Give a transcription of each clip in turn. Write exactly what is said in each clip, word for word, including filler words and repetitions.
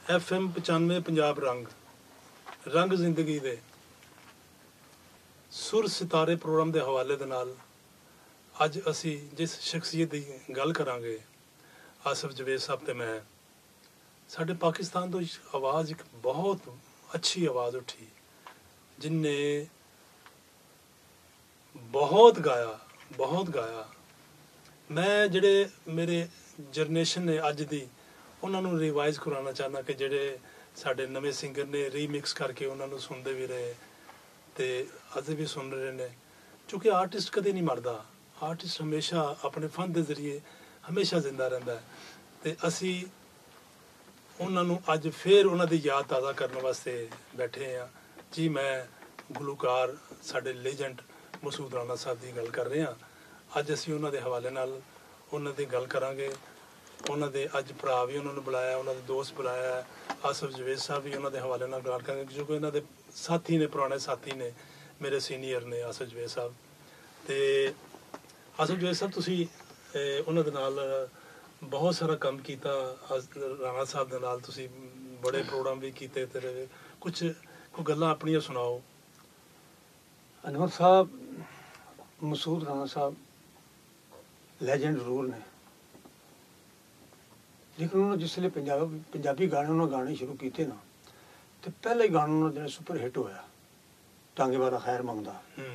F M पचानवे पंजाब रंग रंग जिंदगी दे सुर सितारे प्रोग्राम के हवाले दे नाल अज असी जिस शख्सियत की गल करांगे आसिफ जवेद साहब ते मैं साडे पाकिस्तान तो आवाज़ एक बहुत अच्छी आवाज़ उठी जिनने बहुत गाया बहुत गाया। मैं जिहड़े मेरे जनरेशन ने अज दी उन्होंने रिवाइज कराना चाहना कि जिहड़े साडे नवे सिंगर ने रीमिक्स करके उन्होंने सुनते भी रहे तो अज भी सुन रहे हैं क्योंकि आर्टिस्ट कदे नहीं मरदा। आर्टिस्ट हमेशा अपने फन के जरिए हमेशा जिंदा रहिंदा है तो असी उन्होंने अज फिर उन्होंने याद ताज़ा करने वास्ते बैठे हैं जी। मैं गुलूकार साडे लेजेंड मसूद राणा साहब की गल कर रहे हैं। अज असी उन्होंने हवाले नाल उन्होंने गल करांगे। उन्होंने अज भरा भी उन्होंने बुलाया, उन्होंने दोस्त बुलाया, आसिफ जवेद साहब भी उन्होंने हवाले नाल गल करांगे क्योंकि इन्होंने साथी ने, पुराने साथी ने, मेरे सीनियर ने आसिफ जवेद साहब। तो आसिफ जवेद साहब तुसी उन्होंने नाल बहुत सारा काम किया। राणा साहब के नाल तुसी बड़े प्रोग्राम भी किए तेरे कुछ कोई गल्लां अपनियां सुनाओ। अनवर साहब मसूद राणा साहब लैजेंड जरूर ने लेकिन उन्होंने जिसले पंजाबी पंजाबी गाने उन्होंने गाने शुरू किए ना तो पहले ही गाना उन्होंने जो सुपर हिट होया टांगे वाला खैर मंगदा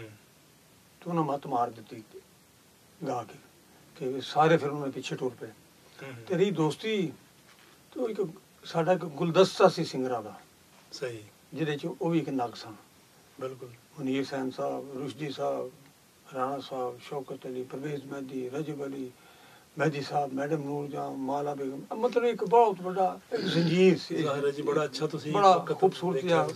तो उन्होंने मत मार दी गा के कि सारे फिर उन्होंने पीछे टुर पे। तो रही दोस्ती तो एक साडा एक गुलदस्ता सी सिंगरां दा सही जिहदे च वो भी एक नग सन। बिल्कुल मुनीर सैन साहब, रुशदी साहब, राणा साहब, शौकत अली, परवेज मेहदी, रजब अली, मेहदी साहब, मैडम नूरजहां, माला बेगम, मतलब एक बहुत बड़ा एक जंजीर सी। जी बड़ा अच्छा तुसी बड़ा खूबसूरत यार।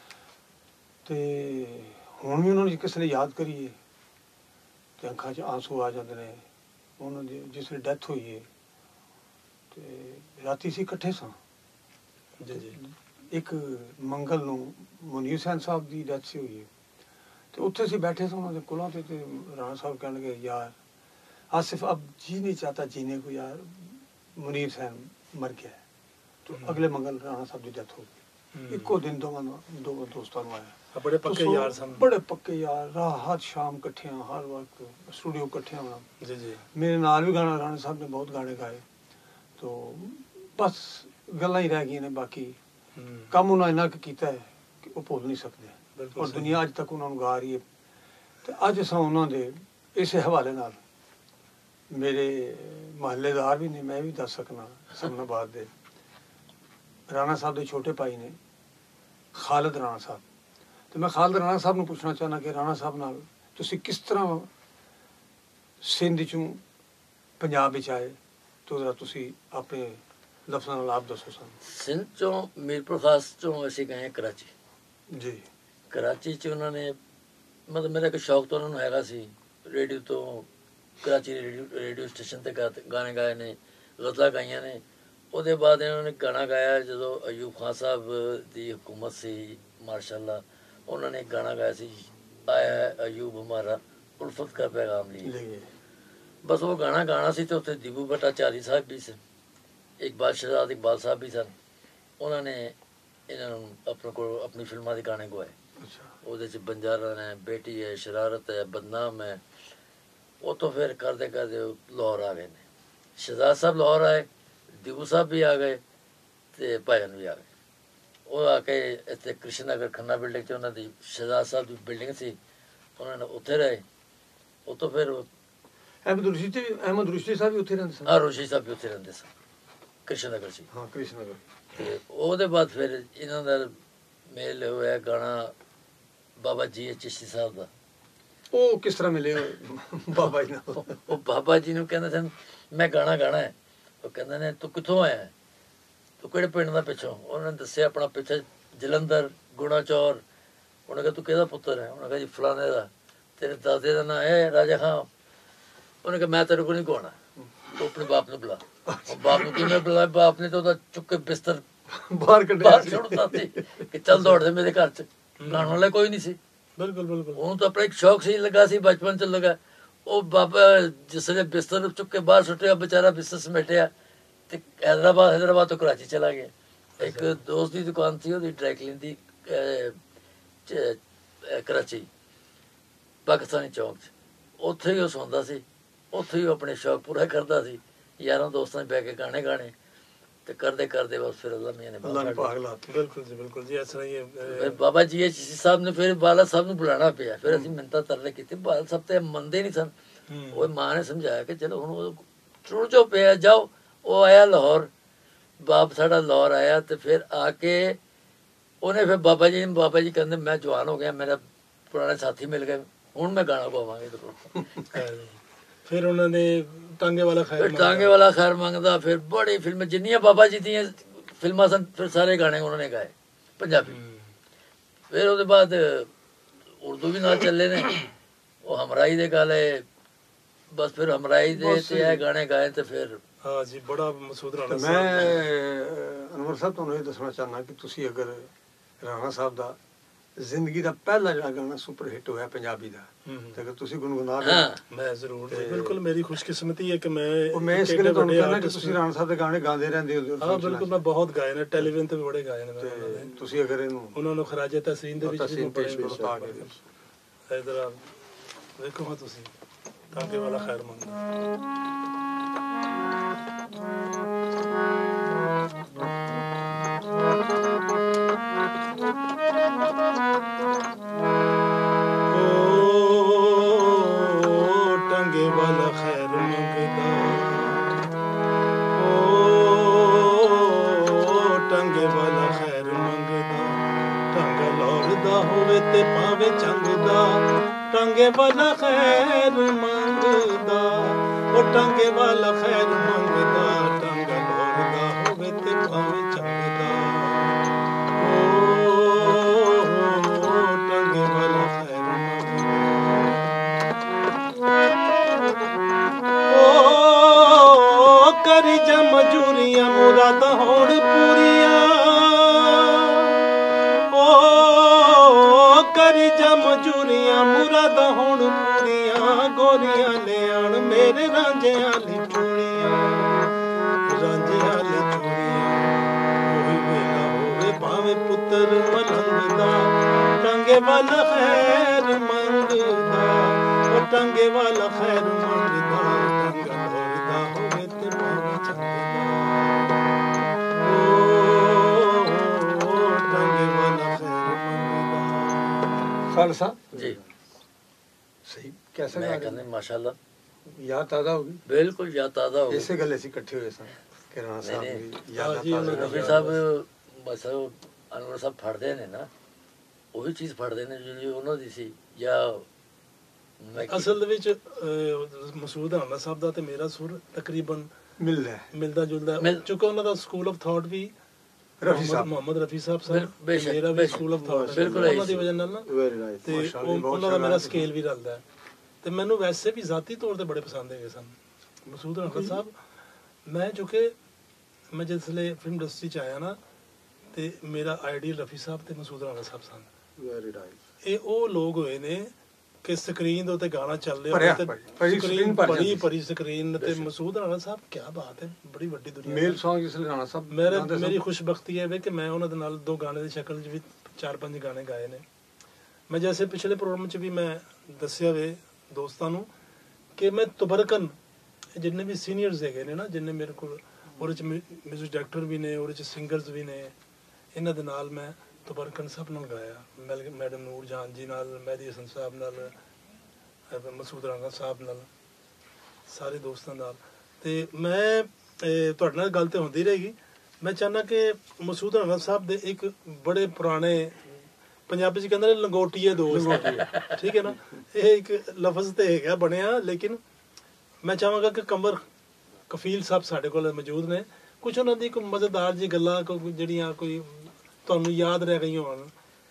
ते हुण भी उन्होंने किसले याद करिए तो अखां च आंसू आ जाते हैं। उन्होंने जिसले डैथ हुई है तो राती सी इकट्ठे सां जी जी एक मंगल नूं मुनीर सैन साहब की डैथ से हुई है तो उत्थे से बैठे थे उन्होंने कोलों ते राणा साहब कहने लगे यार आसिफ अब जी नहीं चाहता जीने को यार, मुनीर सैन मर गया है। तो अगले मंगल राणा साहब की डेथ हो गई। इको दिन दोवां दो दोस्तां नूं आया। बड़े पक्के तो यार सन। बड़े पक्के यार, रात शाम इकट्ठे हर वक्त स्टूडियो इकट्ठे होना। जी जी मेरे नाल भी गाना राणा साहब ने बहुत गाने गाए तो बस गल्लां ही रह गई ने। बाकी काम उन्होंने इन्ना कीता है कि वो भुल नहीं सकते और दुनिया अज तक उन्होंने गा रही है। तो अज असां उन्होंने इस हवाले नाल मेरे महल्लेदार भी ने, मैं भी दस सकना समनाबाद दे राणा साहब के छोटे भाई ने खालिद राणा साहब। तो मैं खालिद राणा साहब ने पूछना चाहना कि राणा साहब नाल तुसी किस तरह सिंध चों पंजाब विच आए तो जरा तुसी अपने लफ्ज़ां नाल आप दसो सन। सिंध चों मीरपुर खास चों असीं गए कराची जी। कराची च उन्होंने मतलब मेरा एक शौक तो उन्होंने हैगा सी रेडियो तो कराची रेडियो रेडियो स्टेशन ते गाने गाए ने, गज़लां गाइयां ने। ਉਹਦੇ बाद इन्होंने गाना गाया जो अयूब खान साहब की हुकूमत सी माशाअल्लाह। उन्होंने गाना गाया सी आया है अयूब हमारा उल्फत का पैगाम लिए। बस वो गाना गाना सी तो उत्थे दीबू भट्टाचार्य साहब भी सन, इकबाल शहजाद इकबाल साहब भी सन। उन्होंने इन्होंने अपने को अपनी फिल्मां के गाने गवाए। ਉਹਦੇ ਚ बंजारा ने बेटी है, शरारत है, बदनाम है। वो तो फिर करते करते लाहौर आ गए ने। शहजाद साहब लाहौर आए, दीबू साहब भी आ गए तो भाजन भी आ गए। वो आके इतने कृष्ण नगर खन्ना बिल्डिंग च उन्होंने शहजाद साहब की बिल्डिंग सी, उन्होंने उत्थे रहे। वो तो फिर अहमद रुशदी अहमद रुशदी साहब भी उत्थे रहंदे सन। हाँ रुशदी साहब भी उत्थे रहंदे सन कृष्ण नगर सी। हाँ कृष्ण नगर। ते ਉਹਦੇ बाद फिर इन्हों का मेल होया गाना बाबा जी चिश्ती साहब का। ਉਹ ਕਿਸ ਤਰ੍ਹਾਂ ਮਿਲੇ ਬਾਬਾ ਜੀ ਨਾਲ? ਉਹ ਬਾਬਾ ਜੀ ਨੂੰ ਕਹਿੰਦੇ ਸਨ ਮੈਂ ਗਾਣਾ ਗਾਣਾ ਹੈ। ਉਹ ਕਹਿੰਦੇ ਨੇ ਤੂੰ ਕਿੱਥੋਂ ਆਇਆ ਹੈ, ਤੂੰ ਕਿਹੜੇ ਪਿੰਡ ਦਾ ਪਿੱਛੋਂ? ਉਹਨਾਂ ਨੇ ਦੱਸਿਆ ਆਪਣਾ ਪਿੱਛੇ ਜਲੰਧਰ ਗੁਣਾ ਚੌਰ। ਉਹਨੇ ਕਿਹਾ ਤੂੰ ਕਿਹਦਾ ਪੁੱਤਰ ਹੈ? ਉਹਨੇ ਕਿਹਾ ਜੀ ਫਲਾਣੇ ਦਾ। ਤੇਰੇ ਦਾਦੇ ਦਾ ਨਾਂ ਹੈ ਰਾਜਾ ਖਾਂ। ਉਹਨੇ ਕਿਹਾ ਮੈਂ ਤੇਰੇ ਕੋਲ ਨਹੀਂ ਗਾਉਣਾ, ਤੂੰ ਆਪਣੇ ਬਾਪ ਨੂੰ ਬੁਲਾ। ਬਾਪ ਨੂੰ ਕਿਵੇਂ ਬੁਲਾਇਆ? ਬਾਪ ਨੇ ਤਾਂ ਉਹਦਾ ਚੁੱਕ ਕੇ ਬਿਸਤਰ ਬਾਹਰ ਕੱਢਿਆ, ਬਾਹਰ ਸੁੱਟਤਾ ਸੀ ਕਿ ਚੱਲ ਦੌੜ ਦੇ ਮੇਰੇ ਘਰ 'ਚ। ਗਾਣ ਵਾਲਾ ਕੋਈ ਨਹੀਂ ਸੀ। बिल्कुल बिल्कुल। ਉਹਨੂੰ ਤਾਂ ਆਪਣਾ ਇੱਕ ਸ਼ੌਕ ਸੀ ਲੱਗਾ ਸੀ ਬਚਪਨ 'ਚ ਲੱਗਾ। ਉਹ ਬਾਬਾ ਜਿਸ ਵੇਲੇ ਬਿਸਤਰ ਚੁੱਕ ਕੇ ਬਾਹਰ ਸੁੱਟਿਆ, ਵਿਚਾਰਾ ਬਿਸਤਰ ਸਮੇਟਿਆ ਤੇ हैदराबाद हैदराबाद तो कराची चला गया। ਇੱਕ ਦੋਸਤ ਦੀ ਦੁਕਾਨ ਸੀ ਉਹਦੀ ਡਰਾਈਕਲੀਨ ਦੀ ਅਹ, ਚ- ਅਹ, ਕਰਾਚੀ ਪਾਕਿਸਤਾਨੀ ਚੌਂਕ 'ਚ। ਉੱਥੇ ਹੀ ਉਹ ਸੌਂਦਾ ਸੀ, ਉੱਥੇ ਹੀ ਉਹ ਆਪਣੇ ਸ਼ੌਕ ਪੂਰਾ ਕਰਦਾ ਸੀ, ਯਾਰਾਂ ਦੋਸਤਾਂ 'ਚ ਬਹਿ ਕੇ ਗਾਣੇ ਗਾਣੇ ਤੇ ਕਰਦੇ ਕਰਦੇ ਬਸ ਫਿਰ ਅੱਲਾ ਮੀਆਂ ਨੇ ਅੱਲਾ ਨੇ ਭਾਗ ਲਾਤੇ। ਬਿਲਕੁਲ ਜੀ ਬਿਲਕੁਲ ਜੀ, ਇਸ ਤਰ੍ਹਾਂ ਹੀ ਫਿਰ ਇਹ, ਬਾਬਾ ਜੀ ਐਚ ਸਾਹਿਬ ਨੇ ਫਿਰ ਬਾਲਾ ਸਾਹਿਬ ਨੂੰ ਬੁਲਾਉਣਾ ਪਿਆ। ਫਿਰ ਅਸੀਂ ਮਿੰਨਤਾਂ ਤਰਲੇ ਕੀਤੇ, ਬਾਲਾ ਸਾਹਿਬ ਤੇ ਮੰਨਦੇ ਨਹੀਂ ਸਨ। ਹੂੰ, ਉਹ ਮਾਂ ਨੇ ਸਮਝਾਇਆ ਕਿ ਚਲੋ ਹੁਣ ਉਹ ਟੁਰ ਜੋ ਪਿਆ ਜਾਓ। ਉਹ ਆਇਆ ਲਾਹੌਰ, ਬਾਪ ਸਾਡਾ ਲਾਹੌਰ ਆਇਆ ਤੇ ਫਿਰ ਆ ਕੇ ਉਹਨੇ ਫਿਰ ਬਾਬਾ ਜੀ ਬਾਬਾ ਜੀ ਕਹਿੰਦੇ ਮੈਂ ਜਵਾਨ ਹੋ ਗਿਆ, ਮੇਰਾ ਪੁਰਾਣੇ ਸਾਥੀ ਮਿਲ ਗਏ, ਹੁਣ ਮੈਂ ਗਾਣਾ ਗਾਵਾਂਗੇ ਜ਼ਰੂਰ। ਫਿਰ ਉਹਨਾਂ ਨੇ ਟਾਂਗੇ ਵਾਲਾ ਖੈਰ ਫਿਰ ਟਾਂਗੇ ਵਾਲਾ ਖੈਰ ਮੰਗਦਾ, ਫਿਰ ਬੜੀ ਫਿਲਮ ਜਿੰਨੀਆਂ ਬਾਬਾ ਜੀ ਦੀਆਂ ਫਿਲਮਾਂ ਸਨ ਫਿਰ ਸਾਰੇ ਗਾਣੇ ਉਹਨਾਂ ਨੇ ਗਾਏ ਪੰਜਾਬੀ। ਫਿਰ ਉਹਦੇ ਬਾਅਦ ਉਰਦੂ ਵੀ ਨਾਲ ਚੱਲੇ ਨੇ, ਉਹ ਹਮਰਾਈ ਦੇ ਗਾ ਲਏ, ਬਸ ਫਿਰ ਹਮਰਾਈ ਦੇ ਤੇ ਇਹ ਗਾਣੇ ਗਾਏ ਤੇ ਫਿਰ ਹਾਂ ਜੀ ਬੜਾ ਮਸੂਦ ਰਾਣਾ ਤੇ ਸਾਹਿਬ। ਮੈਂ ਅਨਵਰ ਸਾਹਿਬ ਤੁਹਾਨੂੰ ਇਹ ਦੱਸਣਾ ਚਾਹੁੰਦਾ ਕਿ ਤੁਸੀਂ ਅਗਰ ਰਾਣਾ ਸਾਹਿਬ ਦਾ ਜ਼ਿੰਦਗੀ ਦਾ ਪਹਿਲਾ ਜਿਹੜਾ ਗਾਣਾ ਸੁਪਰ ਹਿੱਟ ਹੋਇਆ ਪੰਜਾਬੀ ਦਾ, ਤੇ ਅਗਰ ਤੁਸੀਂ ਗੁੰਗੁਣਾ ਕੇ ਹਾਂ ਮੈਂ ਜ਼ਰੂਰ ਜੀ, ਬਿਲਕੁਲ ਮੇਰੀ ਖੁਸ਼ਕਿਸਮਤੀ ਹੈ ਕਿ ਮੈਂ ਉਹ ਮੈਂ ਇਸ ਗੱਲ ਤੁਹਾਨੂੰ ਕਹਿੰਦਾ ਕਿ ਤੁਸੀਂ ਰਾਣਾ ਸਾਹਿਬ ਦੇ ਗਾਣੇ ਗਾਉਂਦੇ ਰਹਿੰਦੇ ਹੋ। ਹਾਂ ਬਿਲਕੁਲ, ਮੈਂ ਬਹੁਤ ਗਾਏ ਨੇ, ਟੈਲੀਵਿਜ਼ਨ ਤੇ ਵੀ ਬੜੇ ਗਾਏ ਨੇ ਮੈਂ ਉਹਨਾਂ ਦੇ। ਤੁਸੀਂ ਅਗਰ ਇਹਨੂੰ ਉਹਨਾਂ ਨੂੰ ਖਰਾਜੇ ਤਹਿਸੀਨ ਦੇ ਵਿੱਚ ਵੀ ਤਹਿਸੀਨ ਪੇਸ਼ ਕਰੋ ਤਾਂ ਕਿ ਇਧਰ ਆ ਵੇਖੋ ਹਾਂ ਤੁਸੀਂ ਟਾਂਗੇ ਵਾਲਾ ਖੈਰ ਮੰਗਦਾ। ਟਾਂਗੇ ਵਾਲਾ ਖੈਰ ਮੰਗਦਾ, ਓ ਟਾਂਗੇ ਵਾਲਾ ਖੈਰ ਮੰਗਦਾ, ਟਾਂਗਾ ਲੋੜਦਾ ਹੋਵੇ ਤੇ ਪਾਵੇ ਚੰਗਦਾ, ਟਾਂਗੇ ਵਾਲਾ ਖੈਰ ਮੰਗਦਾ, ਓ ਟਾਂਗੇ ਵਾਲਾ ਖੈਰ ਮੰਗਦਾ, ਟਾਂਗਾ ਲੋੜਦਾ ਹੋਵੇ ਤੇ ਪਾਵੇ ਚੰਗਦਾ, ਓ ਟਾਂਗੇ ਵਾਲਾ ਖੈਰ ਮੰਗਦਾ। ਓ ਕਰੀ ਜਾ ਮਜੂਰੀਆਂ ਮੁਰਾਦਾਂ ਹੋਣ ਪੂਰੀਆਂ, ਓ ਕਰੀ ਜਾ ਮਜੂਰੀਆਂ ਮੁਰਾਦਾਂ ਹੋਣ ਪੂਰੀਆਂ, ਗੋਰੀਆਂ ਲਿਆਣ ਮੇਰੇ ਰਾਂਝਿਆਂ ਲਈ ਚੂੜੀਆਂ, ਰਾਂਝਿਆਂ ਲਈ ਚੂੜੀਆਂ, ਉਹੀ ਵੇਲਾ ਹੋਵੇ ਭਾਵੇਂ ਪੁੱਤਰ ਮਲੰਗ ਦਾ, ਟਾਂਗੇ ਵਾਲਾ ਖੈਰ ਮੰਗਦਾ, ਉਹ ਟਾਂਗੇ ਵਾਲਾ ਖੈਰ ਮੰਗਦਾ, ਟਾਂਗਾ ਲੋੜਦਾ ਹੋਵੇ ਤੇ ਭਾਵੇਂ ਚੰਗਦਾ, ਓ ਟਾਂਗੇ ਵਾਲਾ ਖੈਰ ਮੰਗਦਾ। ਖਾਲਸਾ ਜੀ ਸਹੀ ਕੈਸਾ ਮੈਂ ਗਾ ਕਹਿੰਦੇ ਮਾਸ਼ਾਅੱਲਾ ਯਾਦ ਤਾਜ਼ਾ ਹੋ ਗਈ। ਬਿਲਕੁਲ ਯਾਦ ਤਾਜ਼ਾ ਹੋ ਗਈ। ਇਸੇ ਗੱਲ ਅਸੀਂ ਇਕੱਠੇ ਹੋਏ ਸਾਂ ਕਿ ਰਾਣਾ ਸਾਹਿਬ ਨਹੀਂ, ਦੀ ਯਾਦ ਹਾਂ ਜੀ, ਉਹਨਾਂ ਤਾਜ਼ਾ ਰਫੀ ਸਾਹਿਬ ਬਸ ਉਹ ਅਨਵਰ ਸਾਹਿਬ ਫੜਦੇ ਨੇ ਨਾ, ਉਹੀ ਚੀਜ਼ ਫੜਦੇ ਨੇ ਜਿਹੜੀ ਉਹਨਾਂ ਦੀ ਸੀ। ਜਾਂ ਮੈਂ ਕੀ- ਅਸਲ ਦੇ ਵਿੱਚ ਅਹ, ਮਸੂਦ ਅਹਿਮਦ ਸਾਹਿਬ ਦਾ ਤੇ ਮੇਰਾ ਸੁਰ ਤਕਰੀਬਨ ਮਿਲਦਾ ਹੈ। ਮਿਲਦਾ ਜੁਲਦਾ, ਮਿਲ- ਚੁੱਕਾ ਉਹਨਾਂ ਦਾ ਸਕੂਲ ਆਫ ਥਾਟ ਵੀ ਰਫੀ ਸਾਹਿਬ ਮੁਹੰਮਦ ਰਫੀ ਸਾਹਿਬ ਬਿਲ- ਸਾਹਿਬ, ਬੇਸ਼ੱਕ, ਮੇਰਾ ਵੀ ਬੇਸ਼ੱਕ। ਸਕੂਲ ਆਫ ਥਾਟ ਬਿਲਕੁਲ ਉਹਨਾਂ ਦੀ ਵਜ੍ਹਾ ਨਾਲ ਨਾ, ਵੈਰੀ ਨਾਈਸ ਤੇ ਉਹ- ਉਹਨਾਂ ਦਾ ਮੇਰਾ ਸਕੇਲ ਵੀ ਰਲਦਾ ਹੈ। ਤੇ ਮੈਨੂੰ ਵੈਸੇ ਵੀ ਜ਼ਾਤੀ ਤੌਰ ਤੇ ਬੜੇ ਪਸੰਦ ਹੈਗੇ ਸਨ ਮਸੂਦ ਅਹਿਮਦ ਸਾਹਿਬ। ਮੈਂ ਚੁੱਕੇ ਮੈਂ ਜਿਸਲੇ ਫਿਲਮ ਇੰਡਸਟਰੀ ਚ ਆਇਆ ਨਾ, ਤੇ ਮੇਰਾ ਆਈਡੀਅਲ ਰਫੀ ਸਾਹਿਬ ਤੇ ਮਸੂਦ ਅਹਿਮਦ ਸਾਹਿਬ ਸਨ। Very nice. ਇਹ ਉਹ ਲੋਕ ਹੋਏ ਨੇ ਕਿ ਸਕਰੀਨ ਦੇ ਉੱਤੇ ਗਾਣਾ ਚੱਲ ਰਿਹਾ ਭਰਿਆ, ਤੇ ਭਰੀ- ਭਰੀ ਸਕਰੀਨ screen ਭਰ ਭਰੀ ਜਾਂਦੀ। ਭਰੀ ਸਕਰੀਨ ਤੇ ਮਸੂਦ ਅਹਿਮਦ ਸਾਹਿਬ ਕੀ ਬਾਤ ਹੈ, ਬੜੀ ਵੱਡੀ ਦੁਨੀਆ ਮੇਲ ਦਾ। ਸੌਂਗ ਜਿਸ ਲਈ ਰਾਣਾ ਸਾਹਿਬ ਮੇਰੇ ਗਾਉਂਦੇ ਸਨ। ਮੇਰੀ ਖੁਸ਼ਬਖਤੀ ਹੈ ਵੇ ਕਿ ਮੈਂ ਉਹਨਾਂ ਦੇ ਨਾਲ ਦੋ ਗਾਣੇ ਦੀ ਸ਼ਕਲ 'ਚ ਵੀ ਚਾਰ ਪੰਜ ਗਾਣੇ ਗਾਏ ਨੇ। ਮੈਂ ਜੈਸੇ ਪਿਛਲੇ ਪ੍ਰੋਗਰਾਮ 'ਚ ਵੀ ਮੈਂ ਦੱਸਿਆ ਵੇ ਦੋਸਤਾਂ ਨੂੰ ਕਿ ਮੈਂ ਤਬਰਕਨ ਜਿੰਨੇ ਵੀ ਸੀਨੀਅਰਸ ਹੈਗੇ ਨੇ ਨਾ, ਜਿੰਨੇ ਮੇਰੇ ਕੋਲ ਉਹਦੇ 'ਚ ਮਿਊਜ਼ਿਕ ਡਾਇਰੈਕਟਰ ਵੀ ਨੇ, ਉਹਦੇ 'ਚ ਸਿੰਗਰਸ ਵੀ ਨੇ, ਇਹਨਾਂ ਦੇ ਨਾਲ ਮੈਂ ਤਬਰਕਨ ਸਭ ਨਾਲ ਗਾਇਆ। ਮੈਲ- ਮੈਡਮ ਨੂਰ ਜਾਨ ਜੀ ਨਾਲ, ਮਹਿਦੀ ਹਸਨ ਸਾਹਿਬ ਨਾਲ, ਅਹ ਮਸੂਦ ਰਾਣਾ ਸਾਹਿਬ ਨਾਲ, ਸਾਰੇ ਦੋਸਤਾਂ ਨਾਲ। ਤੇ ਮੈਂ ਇਹ ਤੁਹਾਡੇ ਨਾਲ ਗੱਲ ਤੇ ਹੁੰਦੀ ਰਹੇਗੀ। ਮੈਂ ਚਾਹੁੰਦਾ ਕਿ ਮਸੂਦ ਰਾਣਾ ਸਾਹਿਬ ਦੇ ਇੱਕ ਬੜੇ ਪੁਰਾਣੇ, ਪੰਜਾਬੀ 'ਚ ਕਹਿੰਦੇ ਨੇ ਲੰਗੋਟੀਏ ਦੋਸਤ, ਠੀਕ ਹੈ ਨਾ, ਇਹ ਇੱਕ ਲਫ਼ਜ਼ ਤੇ ਹੈਗਾ ਬਣਿਆ, ਲੇਕਿਨ ਮੈਂ ਚਾਹਾਂਗਾ ਕਿ ਕਮਰ ਕਫੀਲ ਸਾਹਿਬ ਸਾਡੇ ਕੋਲ ਮੌਜੂਦ ਨੇ, ਕੁਝ ਉਹਨਾਂ ਦੀ ਕੋਈ ਮਜ਼ੇਦਾਰ ਜੀ ਗੱਲਾਂ ਕੋਈ ਜਿਹੜੀਆਂ ਕੋਈ ਤੁਹਾਨੂੰ ਯਾਦ ਰਹਿ ਗਈਆਂ ਹੋਣ।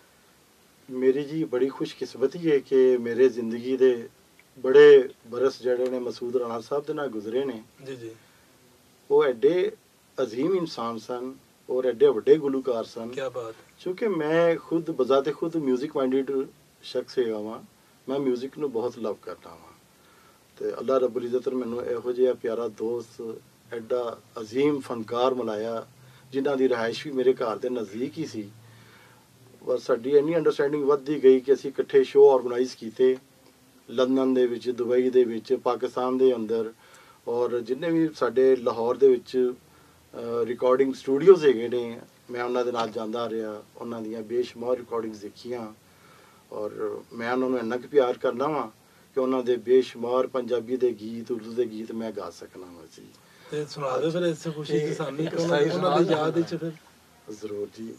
ਮੇਰੀ ਜੀ ਬੜੀ ਖੁਸ਼ਕਿਸਮਤੀ ਹੈ ਕਿ ਮੇਰੇ ਜ਼ਿੰਦਗੀ ਦੇ ਬੜੇ ਬਰਸ ਜਿਹੜੇ ਨੇ ਮਸੂਦ ਰਾਣਾ ਸਾਹਿਬ ਦੇ ਨਾਲ ਗੁਜ਼ਰੇ ਨੇ। ਜੀ ਜੀ, ਉਹ ਐਡੇ ਅਜ਼ੀਮ ਇਨਸਾਨ ਸਨ ਔਰ ਐਡੇ ਵੱਡੇ ਗੁਲੂਕਾਰ ਸਨ। ਕੀ ਬਾਤ। ਕਿਉਂਕਿ ਮੈਂ ਖੁਦ ਬਜ਼ਾਤੇ ਖੁਦ ਮਿਊਜ਼ਿਕ ਮਾਈਂਡਡ ਸ਼ਖਸ ਹੈਗਾ ਵਾਂ, ਮੈਂ ਮਿਊਜ਼ਿਕ ਨੂੰ ਬਹੁਤ ਲਵ ਕਰਦਾ ਵਾਂ, ਤੇ ਅੱਲਾ ਰੱਬੁਲ ਇੱਜ਼ਤ ਨੇ ਮੈਨੂੰ ਇਹੋ ਜਿਹਾ ਪਿਆਰਾ ਦੋਸਤ, ਐਡਾ ਅਜ਼ੀਮ ਫਨਕਾਰ ਮਿਲਾਇਆ ਜਿਨ੍ਹਾਂ ਦੀ ਰਿਹਾਇਸ਼ ਵੀ ਮੇਰੇ ਘਰ ਦੇ ਨਜ਼ਦੀਕ ਹੀ ਸੀ। ਬਸ ਸਾਡੀ ਇੰਨੀ ਅੰਡਰਸਟੈਂਡਿੰਗ ਵੱਧਦੀ ਗਈ ਕਿ ਅਸੀਂ ਇਕੱਠੇ ਸ਼ੋਅ ਆਰਗੇਨਾਈਜ਼ ਕੀਤੇ ਲੰਡਨ ਦੇ ਵਿੱਚ, ਦੁਬਈ ਦੇ ਵਿੱਚ, ਪਾਕਿਸਤਾਨ ਦੇ ਅੰਦਰ, ਔਰ ਜਿੰਨੇ ਵੀ ਸਾਡੇ ਲਾਹੌਰ ਦੇ ਵਿੱਚ ਰਿਕਾਰਡਿੰਗ ਸਟੂਡੀਓਜ਼ ਹੈਗੇ ਨੇ ਮੈਂ ਉਹਨਾਂ ਦੇ ਨਾਲ ਜਾਂਦਾ ਰਿਹਾ, ਉਹਨਾਂ ਦੀਆਂ ਬੇਸ਼ੁਮਾਰ ਰਿਕਾਰਡਿੰਗਸ ਦੇਖੀਆਂ। ਔਰ ਮੈਂ ਉਹਨਾਂ ਨੂੰ ਇੰਨਾ ਕੁ ਪਿਆਰ ਕਰਨਾ ਵਾਂ ਕਿ ਉਹਨਾਂ ਦੇ ਬੇਸ਼ੁਮਾਰ ਪੰਜਾਬੀ ਦੇ ਗੀਤ, ਉਰਦੂ ਦੇ ਗੀਤ ਮੈਂ ਗਾ ਸਕਣਾ ਵਾਂ ਜੀ। ਤੇ ਸੁਣਾ ਦਿਓ ਫਿਰ ਇਸ ਖੁਸ਼ੀ ਚ ਸਾਨੂੰ ਕਿ ਉਹਨਾਂ ਉਹਨਾਂ ਦੀ ਯਾਦ ਵਿੱਚ ਫਿਰ। ਜ਼ਰੂਰ ਜੀ।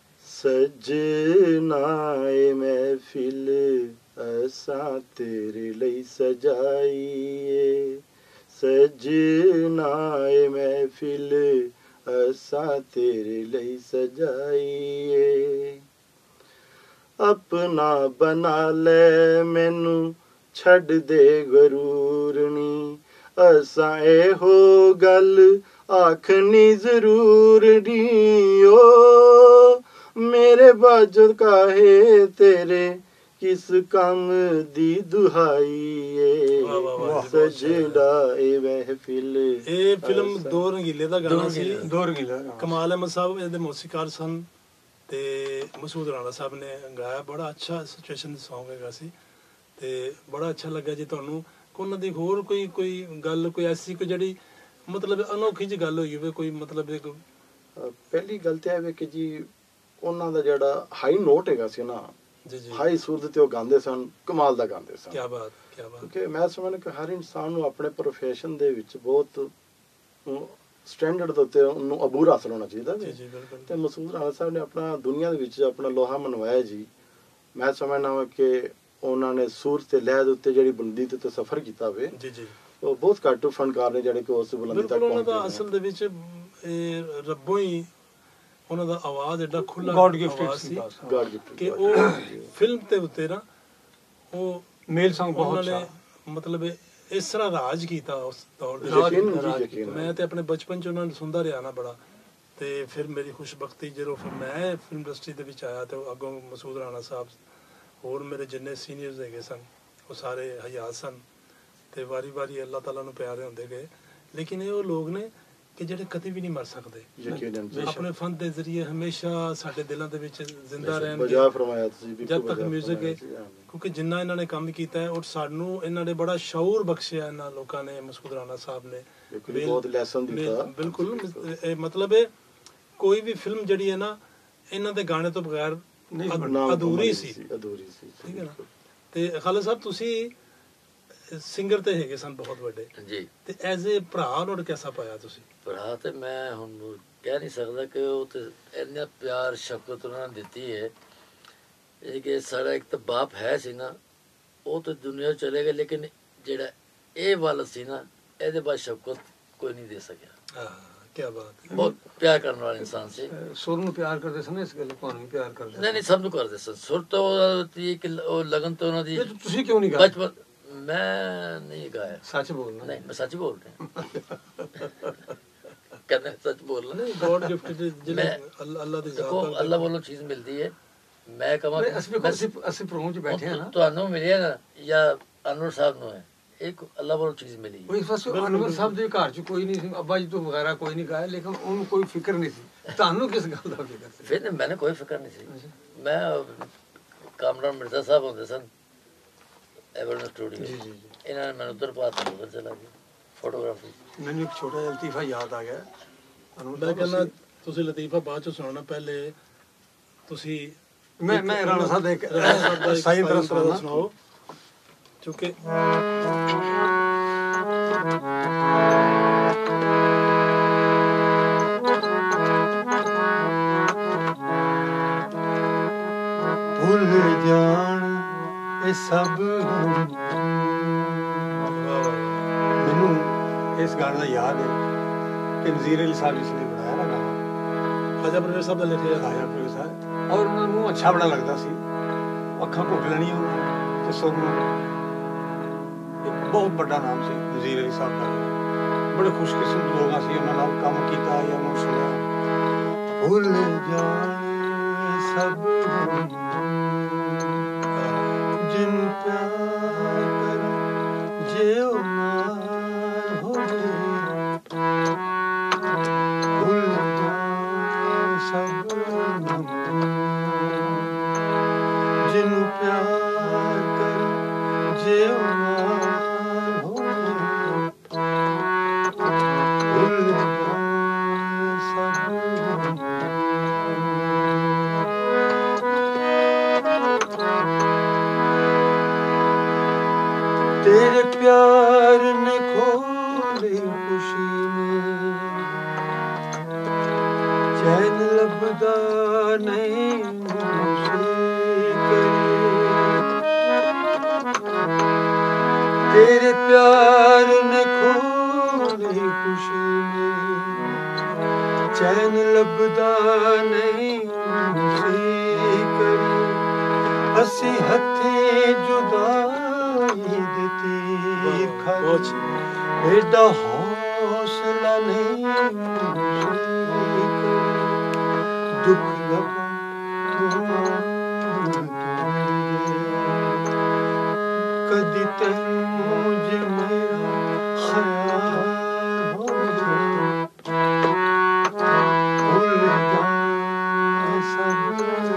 ਸਜਣਾ ਏ ਮਹਿਫਿਲ ਅਸਾਂ ਤੇਰੇ ਲਈ ਸਜਾਈ ਏ, ਸਜਣਾ ਏ ਮਹਿਫਿਲ ਅਸਾਂ ਤੇਰੇ ਲਈ ਸਜਾਈ ਏ, ਆਪਣਾ ਬਣਾ ਲੈ ਮੈਨੂੰ ਛੱਡ ਦੇ ਗਰੂਰ ਨੀ, ਅਸਾਂ ਇਹੋ ਗੱਲ ਆਖਣੀ ਜ਼ਰੂਰ ਨੀ। ਓ ਮੇਰੇ ਬਾਜਦ ਕਾਹੇ ਤੇਰੇ ਕਿਸ ਕੰਮ ਦੀ ਦੁਹਾਈ ਏ, ਸਜਦਾ ਏ ਮਹਿਫਿਲ। ਇਹ ਫਿਲਮ ਦੋ ਰੰਗੀਲੇ ਦਾ ਗਾਣਾ ਸੀ, ਦੋ ਰੰਗੀਲਾ ਕਮਾਲ ਅਹਿਮਦ ਸਾਹਿਬ ਇਹਦੇ ਮੌਸੀਕਾਰ ਸਨ ਤੇ ਮਸੂਦ ਰਾਣਾ ਸਾਹਿਬ ਨੇ ਗਾਇਆ। ਬੜਾ ਅੱਛਾ ਸਿਚੁਏਸ਼ਨ ਸੌਂਗ ਹੈਗਾ ਸੀ ਤੇ ਬੜਾ ਅੱਛਾ ਲੱਗਾ ਜੀ ਤੁਹਾਨੂੰ। ਉਹਨਾਂ ਦੀ ਹੋਰ ਕੋਈ ਕੋਈ ਗੱਲ ਕੋਈ ਐਸੀ ਕੋਈ ਜਿਹੜੀ ਮਤਲਬ ਅਨੋਖੀ ਜਿਹੀ ਗੱਲ ਹੋਈ ਹੋਵੇ ਕੋਈ, ਮਤਲਬ ਇੱਕ ਪਹਿਲੀ ਗੱਲ ਤਾਂ ਇਹ ਕਿ ਜੀ ਉਹਨਾਂ ਦਾ ਜਿਹੜਾ ਹਾਈ ਨੋਟ ਹੈਗਾ ਸੀ ਨਾ, ਜੀ ਜੀ ਹਾਈ ਸੁਰ ਤੇ ਉਹ ਗਾਉਂਦੇ ਸਨ, ਕਮਾਲ ਦਾ ਗਾਉਂਦੇ ਸਨ। ਕੀ ਬਾਤ ਕੀ ਬਾਤ। ਕਿਉਂਕਿ ਮੈਂ ਸਮਝਦਾ ਕਿ ਹਰ ਇਨਸਾਨ ਨੂੰ ਆਪਣੇ ਪ੍ਰੋਫੈਸ਼ਨ ਦੇ ਵਿੱਚ ਬਹੁਤ ਸਟੈਂਡਰਡ ਦੇ ਉੱਤੇ ਉਹਨੂੰ ਅਬੂਰ ਹਾਸਲ ਹੋਣਾ ਚਾਹੀਦਾ ਜੀ ਜੀ ਬਿਲਕੁਲ। ਤੇ ਮਸੂਦ ਰਾਣਾ ਸਾਹਿਬ ਨੇ ਆਪਣਾ ਦੁਨੀਆ ਦੇ ਵਿੱਚ ਆਪਣਾ ਲੋਹਾ ਮਨਵਾਇਆ ਜੀ। ਮੈਂ ਸਮਝਦਾ ਹਾਂ ਕਿ ਉਹਨਾਂ ਨੇ ਸੂਰ ਤੇ ਲਹਿ ਦੇ ਉੱਤੇ ਜਿਹੜੀ ਬੁਲੰਦੀ ਤੇ ਸਫ਼ਰ ਕੀਤਾ ਹੋਵੇ, ਜੀ ਜੀ ਉਹ ਬਹੁਤ ਘੱਟ ਫਨਕਾਰ ਨੇ ਜਿਹੜੇ ਕਿ ਉਸ ਬੁਲੰਦੀ ਤੱਕ ਪਹੁੰਚੇ। ਉਹਨਾਂ ਦਾ ਅਸਲ ਦੇ ਵਿੱਚ ਇਹ ਰੱਬੋਂ ਹੀ ਉਹਨਾਂ ਦਾ ਆਵਾਜ਼ ਐਡਾ ਖੁੱਲਾ ਗॉड ਗਿਫਟਡ ਸੀ ਗॉड ਗਿਫਟਡ ਕਿ ਉਹ ਫਿਲਮ ਦੇ ਉੱਤੇ ਨਾ ਉਹ ਮੇਲ ਸੰਗ ਬਹੁਤ ਅੱਛਾ ਮਤਲਬ ਇਸ ਤਰ੍ਹਾਂ ਰਾਜ ਕੀਤਾ ਉਸ ਦੌਰ ਦੇ ਵਿੱਚ। ਮੈਂ ਤੇ ਆਪਣੇ ਬਚਪਨ ਚ ਉਹਨਾਂ ਨੂੰ ਸੁਣਦਾ ਰਿਹਾ ਨਾ ਬੜਾ, ਤੇ ਫਿਰ ਮੇਰੀ ਖੁਸ਼ਬਖਤੀ ਜਦੋਂ ਫਿਰ ਮੈਂ ਫਿਲਮ ਇੰਡਸਟਰੀ ਦੇ ਵਿੱਚ ਆਇਆ ਤੇ ਅੱਗੋਂ ਮਸੂਦ ਰਾਣਾ ਸਾਹਿਬ ਹੋਰ ਮੇਰੇ ਜਿੰਨੇ ਸੀਨੀਅਰਸ ਹੈਗੇ ਸਨ ਉਹ ਸਾਰੇ ਹਯਾਤ ਸਨ ਤੇ ਵਾਰੀ ਵਾਰੀ ਅੱਲਾਹ ਤਾਲਾ ਨੂੰ ਪਿਆਰੇ ਹੁੰਦੇ ਗਏ। ਲੇਕਿਨ ਇਹ ਉਹ ਲੋਕ ਨੇ ਕਿ ਜਿਹੜੇ ਕਦੇ ਵੀ ਨਹੀਂ ਮਰ ਸਕਦੇ, ਆਪਣੇ ਫਨ ਦੇ ਜ਼ਰੀਏ ਹਮੇਸ਼ਾ ਸਾਡੇ ਦਿਲਾਂ ਦੇ ਵਿੱਚ ਜ਼ਿੰਦਾ ਰਹਿਣਗੇ ਜਦ ਤੱਕ ਮਿਊਜ਼ਿਕ ਹੈ। ਕਿਉਂਕਿ ਜਿੰਨਾ ਇਹਨਾਂ ਨੇ ਕੰਮ ਕੀਤਾ ਹੈ ਔਰ ਸਾਨੂੰ ਇਹਨਾਂ ਨੇ ਬੜਾ ਸ਼ਊਰ ਬਖਸ਼ਿਆ ਇਹਨਾਂ ਲੋਕਾਂ ਨੇ, ਮਸੂਦ ਰਾਣਾ ਸਾਹਿਬ ਨੇ ਬਹੁਤ ਲੈਸਨ ਦਿੱਤਾ। ਬਿਲਕੁਲ ਮਤਲਬ ਹੈ ਕੋਈ ਵੀ ਫਿਲਮ ਜਿਹੜੀ ਹੈ ਨਾ ਇਹਨਾਂ ਦੇ ਗਾਣੇ ਤੋਂ ਬਗੈਰ ਅਧੂਰੀ ਸੀ, ਅਧੂਰੀ ਸੀ। ਠੀਕ ਹੈ ਨਾ। ਤੇ ਖਾਲਿਦ ਸਾਹਿਬ ਤੁਸੀਂ ਸਿੰਗਰ ਤੇ ਹੈਗੇ ਸਨ ਬਹੁਤ ਵੱਡੇ ਜੀ, ਤੇ ਐਜ਼ ਏ ਭਰਾ ਨਾਲ ਕਿਹਦਾ ਪਾਇਆ ਤੁਸੀਂ? ਭਰਾ ਤੇ ਮੈਂ ਹੁਣ ਕਹਿ ਨਹੀਂ ਸਕਦਾ ਕਿ ਉਹ ਤੇ ਇੰਨਾ ਪਿਆਰ ਸ਼ਫਕਤ ਉਹਨਾਂ ਨੇ ਦਿੱਤੀ ਹੈ। ਇਹ ਕਿ ਸਾਡਾ ਇੱਕ ਤਾਂ ਬਾਪ ਹੈ ਸੀ ਨਾ, ਉਹ ਤਾਂ ਦੁਨੀਆ ਚਲੇ ਗਏ, ਲੇਕਿਨ ਜਿਹੜਾ ਇਹ ਵਾਲਾ ਸੀ ਨਾ ਇਹਦੇ ਬਾਅਦ ਸ਼ਫਕਤ ਕੋਈ ਨਹੀਂ ਦੇ ਸਕਿਆ। ਹਾਂ ਕੀ ਬਾਤ ਹੈ। ਬਹੁਤ ਪਿਆਰ ਕਰਨ ਵਾਲਾ ਇਨਸਾਨ ਸੀ। ਸੁਰ ਨੂੰ ਪਿਆਰ ਕਰਦੇ ਸਨ, ਇਸ ਗੱਲ ਤੁਹਾਨੂੰ ਵੀ ਪਿਆਰ ਕਰਦੇ? ਨਹੀਂ ਨਹੀਂ, ਸਭ ਨੂੰ ਕਰਦੇ ਸਨ। ਸੁਰ ਤੋਂ ਉਹ ਲਗਨ ਤੋਂ ਉਹਨਾਂ ਦੀ। ਤੁਸੀਂ ਕਿਉਂ ਨਹੀਂ ਗਾਇਆ? ਬਚਪਨ ਮੈਂ ਨਹੀਂ ਗਾਇਆ। ਸੱਚ ਬੋਲਣਾ? ਨਹੀਂ ਮੈਂ ਸੱਚ ਬੋਲ ਰਿਹਾ। ਕਹਿੰਦੇ ਸੱਚ ਬੋਲਣਾ ਨਹੀਂ, ਗॉड ਗਿਫਟਡ ਜਿਹਨੇ ਅੱਲਾਹ ਦੀ ਜ਼ਾਤ ਦੇਖੋ ਅੱਲਾਹ ਵੱਲੋਂ ਚੀਜ਼ ਮਿਲਦੀ ਹੈ। ਮੈਂ ਕਹਾਂ ਅਸੀਂ ਅਸੀਂ ਪ੍ਰੋਗਰਾਮ 'ਚ ਬੈਠੇ ਹਾਂ ਨਾ, ਤੁਹਾਨੂੰ ਮਿਲਿਆ ਨਾ ਜਾਂ ਅਨਵਰ ਸਾਹਿਬ ਨੂੰ ਹੈ, ਇੱਕ ਅੱਲਾਹ ਵੱਲੋਂ ਚੀਜ਼ ਮਿਲੀ। ਕੋਈ ਫਸ ਅਨਵਰ ਸਾਹਿਬ ਦੇ ਘਰ 'ਚ ਕੋਈ ਨਹੀਂ ਸੀ, ਅੱਬਾ ਜੀ ਤੋਂ ਵਗੈਰਾ ਕੋਈ ਨਹੀਂ ਗਾਇਆ, ਲੇਕਿਨ ਉਹਨੂੰ ਕੋਈ ਫਿਕਰ ਨਹੀਂ ਸੀ। ਤੁਹਾਨੂੰ ਕਿਸ ਗੱਲ ਦਾ ਫਿਕਰ ਸੀ? ਫਿਰ ਮੈਨੂੰ ਕੋਈ ਫਿਕਰ ਨਹੀਂ ਸੀ। ਮੈਂ ਕਾਮਰਾਨ ਮਿਰਜ਼ਾ ਸਾਹਿਬ ਹੁੰਦੇ ਸਨ ਐਵਰਨ ਸਟੂਡੀਓ, ਇਹਨਾਂ ਨੇ ਮੈਨੂੰ ਉਧਰ ਪਾਤਾ, ਉਧਰ ਚਲਾ ਗਿਆ ਫੋਟੋਗ੍ਰਾਫੀ। ਮੈਨੂੰ ਇੱਕ ਛੋਟਾ ਜਿਹਾ ਲਤੀਫਾ ਯਾਦ ਆ ਗਿਆ। ਮੈਂ ਕਹਿੰਦਾ ਤੁਸੀਂ ਲਤੀਫਾ ਬਾਅਦ ਚ ਸੁਣਾਉਣਾ, ਪਹਿਲੇ ਤੁਸੀਂ ਮੈਂ ਮੈਂ ਰਾਣਾ ਸਾਹਿਬ ਦਾ ਇੱਕ ਸਾਈਂ ਤਰ੍ਹਾਂ ਸੁਣਾਓ ਕਿਉਂਕਿ ਭੁੱਲ ਜਾਣ ਇਹ ਸਭ। ਮੈਨੂੰ ਇਸ ਗਾਣੇ ਦਾ ਯਾਦ ਹੈ ਕਿ ਨਜ਼ੀਰ ਅਲੀ ਸਾਹਿਬ ਜੀ ਨੇ ਬਣਾਇਆ ਨਾ ਗਾਣਾ, ਖਾਜਾ ਪਰਵੇਜ਼ ਸਾਹਿਬ ਦਾ ਲਿਖਿਆ। ਖਾਜਾ ਪਰਵੇਜ਼ ਸਾਹਿਬ, ਔਰ ਉਹਨਾਂ ਨੂੰ ਅੱਛਾ ਬੜਾ ਲੱਗਦਾ ਸੀ। ਅੱਖਾਂ ਘੁੱਟ ਲੈਣੀਆਂ ਉਹਨਾਂ ਤੇ ਸੁਰ ਨੂੰ। ਇੱਕ ਬਹੁਤ ਵੱਡਾ ਨਾਮ ਸੀ ਨਜ਼ੀਰ ਅਲੀ ਸਾਹਿਬ ਦਾ। ਬੜੇ ਖੁਸ਼ਕਿਸਮਤ ਲੋਕ ਅਸੀਂ ਉਹਨਾਂ ਨਾਲ ਕੰਮ ਕੀਤਾ ਜਾਂ ਉਹਨੂੰ ਸੁਣਿਆ। ਭੁੱਲ ਜਾਣ ਸਭ ਜਿਹਨੂੰ ਪਿਆਰ ਕਰਾਂ ਜੇ ਉਹ ਨਾ ਹੋਵੇ। ਭੁੱਲ ਜਾਣ प्यार ने खोली खुशी में चैन लभदा नहीं मुझसे तेरे प्यार ने खोली खुशी में चैन लभदा नहीं मुझसे करी असी हथे जुदाई देती खच एडा हौसला नहीं मुझसे दुख लगा कदी तेनू जे मेरा ख्याल हो जाए भूल जाए सब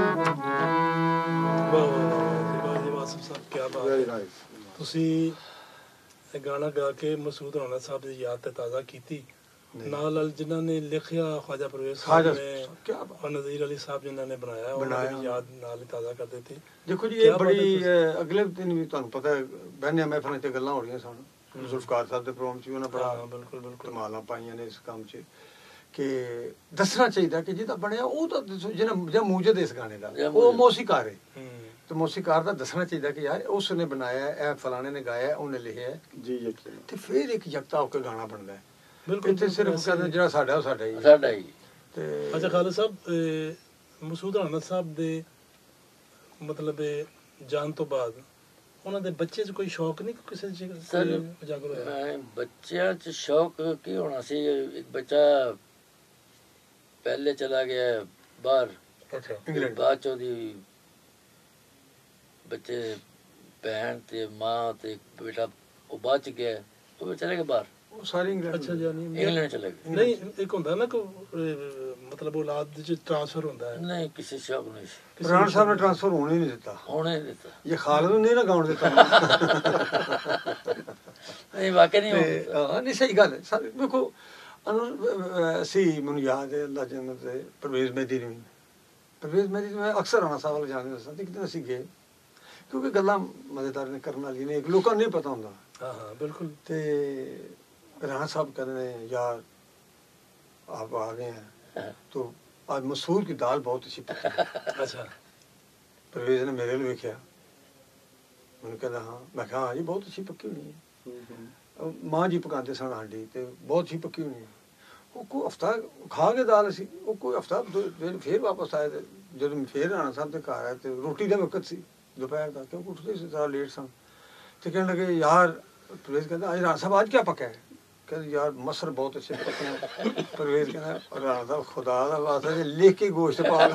क्या बात है ਤੁਸੀਂ ਇਹ ਗਾਣਾ ਗਾ ਕੇ ਮਸੂਦ ਰਾਣਾ ਸਾਹਿਬ ਦੀ ਯਾਦ ਤੇ ਤਾਜ਼ਾ ਕੀਤੀ ਨਾਲ ਨਾਲ ਜਿਨ੍ਹਾਂ ਨੇ ਲਿਖਿਆ ख्वाजा परवेज साहब ने और नज़ीर अली साहब जिन्होंने ने बनाया ਉਹਨਾਂ ਦੀ ਯਾਦ ਨਾਲ ਹੀ ਤਾਜ਼ਾ ਕਰਦੇ थे ਦੇਖੋ ਜੀ ਇਹ ਬੜੀ ਅਗਲੇ ਦਿਨ ਵੀ ਤੁਹਾਨੂੰ ਪਤਾ ਹੈ ਬਹਿਨੇ ਮਹਿਫਲਾਂ ਤੇ ਗੱਲਾਂ ਹੋ ਰਹੀਆਂ ਸਨ ਜ਼ੁਲਫਕਾਰ ਸਾਹਿਬ ਦੇ ਪ੍ਰੋਗਰਾਮ 'ਚ ਵੀ ਉਹਨਾਂ ਬੜਾ ਬਿਲਕੁਲ ਬਿਲਕੁਲ ਕਮਾਲਾਂ ਪਾਈਆਂ ਨੇ ਇਸ ਕੰਮ 'ਚ ਕਿ ਦੱਸਣਾ ਚਾਹੀਦਾ ਕਿ ਜਿਹਦਾ ਬਣਿਆ ਉਹ ਤਾਂ ਜਿਹਨਾਂ ਜਾਂ ਮੂਜਦ ਇਸ ਗਾਣੇ ਦਾ ਉਹ ਮੌਸੀਕਾਰ ਹੈ ਤੇ ਮੌਸੀਕਾਰ ਦਾ ਦੱਸਣਾ ਚਾਹੀਦਾ ਕਿ ਯਾਰ ਉਸ ਨੇ ਬਣਾਇਆ ਇਹ ਫਲਾਣੇ ਨੇ ਗਾਇਆ ਉਹਨੇ ਲਿਖਿਆ ਜੀ ਯਕੀਨ ਤੇ ਫਿਰ ਇੱਕ ਯਕਤਾ ਹੋ ਕੇ ਗਾਣਾ ਬਣਦਾ ਹੈ ਬਿਲਕੁਲ ਇੱਥੇ ਸਿਰਫ ਕਹਿੰਦੇ ਜਿਹੜਾ ਸਾਡਾ ਉਹ ਸਾਡਾ ਹੀ ਸਾਡਾ ਹੀ ਤੇ ਅੱਛਾ ਖਾਲਿਦ ਸਾਹਿਬ ਮਸੂਦ ਰਾਣਾ ਸਾਹਿਬ ਦੇ ਮਤਲਬ ਜਾਣ ਤੋਂ ਬਾਅਦ ਉਹਨਾਂ ਦੇ ਬੱਚੇ 'ਚ ਕੋਈ ਸ਼ੌਕ ਨਹੀਂ ਕਿਸੇ ਚੀਜ਼ ਦਾ ਉਜਾਗਰ ਹੋਇਆ ਬੱਚਿਆਂ 'ਚ ਸ਼ੌਕ ਕੀ ਹੋਣਾ ਸੀ ਇੱਕ ਬੱਚਾ ਪਹਿਲੇ ਚਲਾ ਗਿਆ ਬਾਹਰ ਅੱਛਾ ਇੰਗਲੈਂਡ ਬਾਅਦ 'ਚ ਉਹਦੀ ਬੱਚੇ ਭੈਣ ਤੇ ਮਾਂ ਤੇ ਬੇਟਾ ਉਹ ਬਾਅਦ 'ਚ ਗਿਆ ਉਹ ਚਲੇ ਗਏ ਬਾਹਰ ਉਹ ਸਾਰੇ ਇੰਗਲੈਂਡ ਅੱਛਾ ਜਾਨੀ ਇੰਗਲੈਂਡ ਚਲੇ ਗਏ ਨਹੀਂ ਇੱਕ ਹੁੰਦਾ ਨਾ ਕਿ ਮਤਲਬ ਔਲਾਦ ਦੇ ਚ ਟ੍ਰਾਂਸਫਰ ਹੁੰਦਾ ਹੈ ਨਹੀਂ ਕਿਸੇ ਸ਼ੌਕ ਨਹੀਂ ਸੀ ਰਾਣਾ ਸਾਹਿਬ ਨੇ ਟ੍ਰਾਂਸਫਰ ਹੋਣੇ ਹੀ ਨਹੀਂ ਦਿੱਤਾ ਹੋਣੇ ਨਹੀਂ ਦਿੱਤਾ ਇਹ ਖਾਲਿਦ ਨੂੰ ਨਹੀਂ ਨਾ ਗਾਉਣ ਦਿੱਤਾ ਨਹੀਂ ਵਾਕਈ ਨਹੀਂ ਹਾਂ ਨਹੀਂ ਸਹੀ ਗੱਲ ਹੈ ਦੇਖੋ ਅਸੀਂ ਮੈਨੂੰ ਯਾਦ ਹੈ ਅੱਲਾ ਜੰਨਤ ਦੇ ਪਰਵੇਜ਼ ਮਹਿਦੀ ਨੂੰ ਪਰਵੇਜ਼ ਮਹਿਦੀ ਮੈਂ ਅਕਸਰ ਰਾਣਾ ਸਾਹਿਬ ਵੱਲ ਜਾਂਦੇ ਸਾਂ ਤੇ ਕਿਤੇ ਅਸੀਂ ਗਏ ਕਿਉਂਕਿ ਗੱਲਾਂ ਮਜ਼ੇਦਾਰ ਨੇ ਕਰਨ ਵਾਲੀ ਨੇ ਲੋਕਾਂ ਨੂੰ ਨਹੀਂ ਪਤਾ ਹੁੰਦਾ हाँ हाँ बिल्कुल ਤੇ राणा साहब कह रहे हैं यार आप आ गए हैं तो आज मसूर की दाल बहुत अच्छी पकी है अच्छा परवेज ने मेरे लिए देखा मैंने कहता हाँ मैं कहा हाँ जी बहुत अच्छी पकी हुई है माँ जी पकाते सन हांडी ते बहुत अच्छी पकी हुई है वो कोई हफ्ता खा के दाल सी वो कोई हफ्ता फिर वापस आए थे जब फिर राणा साहब के घर आए तो रोटी का वक्त सी दोपहर का क्योंकि उठते सी सारा लेट सन तो कहने लगे यार परवेज कहता आज राणा साहब आज क्या पका है कहते यार मसर बहुत अच्छे पके हैं परवेज कहना राणा साहब खुदा का वास्ता लिख के गोश्त पा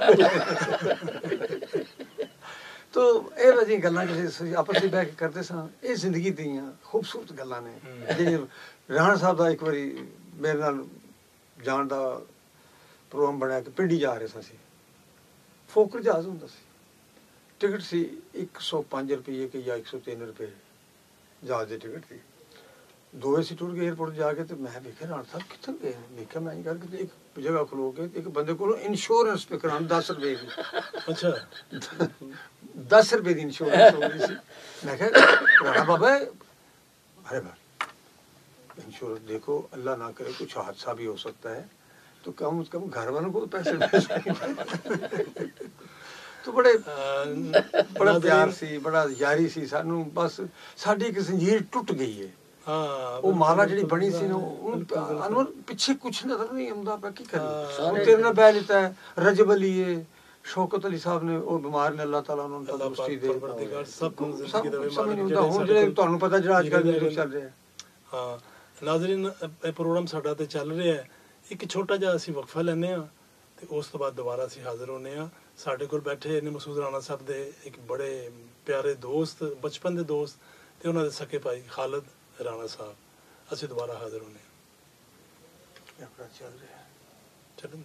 तो ਇਹ ਵਜੀ ਗੱਲਾਂ ਕਿਸੇ ਆਪਸ ਵਿੱਚ ਬੈਠ ਕੇ ਕਰਦੇ ਸਾਂ ਇਹ ਜ਼ਿੰਦਗੀ ਦੀਆਂ ਖੂਬਸੂਰਤ ਗੱਲਾਂ ਨੇ ਜਿਹੜੀ ਰਾਣਾ ਸਾਹਿਬ ਦਾ ਇੱਕ ਵਾਰੀ ਮੇਰੇ ਨਾਲ ਜਾਣ ਦਾ ਪ੍ਰੋਗਰਾਮ ਬਣਿਆ ਕਿ ਪਿੰਡੀ ਜਾ ਰਹੇ ਸਾਂ ਅਸੀਂ ਫੋਕਰ ਜਹਾਜ਼ ਹੁੰਦਾ ਸੀ ਟਿਕਟ ਸੀ ਇੱਕ ਸੌ ਪੰਜ ਰੁਪਏ ਕਿ ਜਾਂ ਇੱਕ ਸੌ ਤਿੰਨ ਰੁਪਏ ਜਹਾਜ਼ ਦੀ ਟਿਕਟ ਸੀ ਦੋਵੇਂ ਸੀ ਟੁਰ ਕੇ ਏਅਰਪੋਰਟ ਜਾ ਕੇ ਤੇ ਮੈਂ ਵੇਖਿਆ ਰਾਣਾ ਸਾਹਿਬ ਕਿੱਥੇ ਗਏ ਨੇ ਵੇਖਿਆ ਮੈਂ ਕਰਕੇ ਇੱਕ ਜਗ੍ਹਾ ਖਲੋ ਕੇ ਇੱਕ ਬੰਦੇ ਕੋਲੋਂ ਇੰਸ਼ੋਰੈਂਸ ਪੇ ਕਰਾਉਣ ਦਸ ਰੁਪਏ ਦੀ अच्छा दस रुपए की इंश्योरेंस हो रही थी मैं कहा राणा बाबा अरे भाई इंश्योरेंस देखो अल्लाह ना करे कुछ हादसा भी हो सकता है तो कम से कम घर वालों को पैसे दे तो बड़े बड़ा प्यार सी बड़ा यारी सी सानू बस साडी एक जंजीर टूट गई है हाँ वो माला ਜਿਹੜੀ ਬਣੀ ਸੀ ਨਾ ਅਨਵਰ ਪਿੱਛੇ ਕੁਛ ਨਜ਼ਰ ਨਹੀਂ ਆਉਂਦਾ ਪਿਆ ਕੀ ਕਰੀਏ ਤੇਰੇ ਨਾਲ ਬਹਿ ਲਿੱਤਾ ਹੈ ਰਜਬ ਅਲੀ ਹੈ शौकत अली साहब ने वो बीमार ने अल्लाह ताला उन्होंने तंदुरुस्ती दे सब जिंदगी दे समझ नहीं ਹੁੰਦਾ ਹੁਣ ਜਿਹੜੇ ਤੁਹਾਨੂੰ ਪਤਾ ਜਿਹੜਾ ਅੱਜ ਕੱਲ੍ਹ ਦੇ ਚੱਲ ਰਿਹਾ ਹਾਂ ਨਾਜ਼ਰੀਨ ਇਹ ਪ੍ਰੋਗਰਾਮ ਸਾਡਾ ਤੇ ਚੱਲ ਰਿਹਾ ਹੈ ਇੱਕ ਛੋਟਾ ਜਿਹਾ ਅਸੀਂ ਵਕਫਾ ਲੈਂਦੇ ਆ ਤੇ ਉਸ ਤੋਂ ਬਾਅਦ ਦੁਬਾਰਾ ਅਸੀਂ ਹਾਜ਼ਰ ਹੋਨੇ ਆ ਸਾਡੇ ਕੋਲ ਬੈਠੇ ਨੇ ਮਸੂਦ ਰਾਣਾ ਸਾਹਿਬ ਦੇ ਇੱਕ ਬੜੇ ਪਿਆਰੇ ਦੋਸਤ ਬਚਪਨ ਦੇ ਦੋਸਤ ਤੇ ਉਹਨਾਂ ਦੇ ਸਕੇ ਭਾਈ ਖਾਲਿਦ ਰਾਣਾ ਸਾਹਿਬ ਅਸੀਂ ਦੁਬਾਰਾ ਹਾਜ਼ਰ ਹੋਨੇ ਆ ਆਪਣਾ ਚੱਲ ਰਿਹਾ ਚੱਲਣ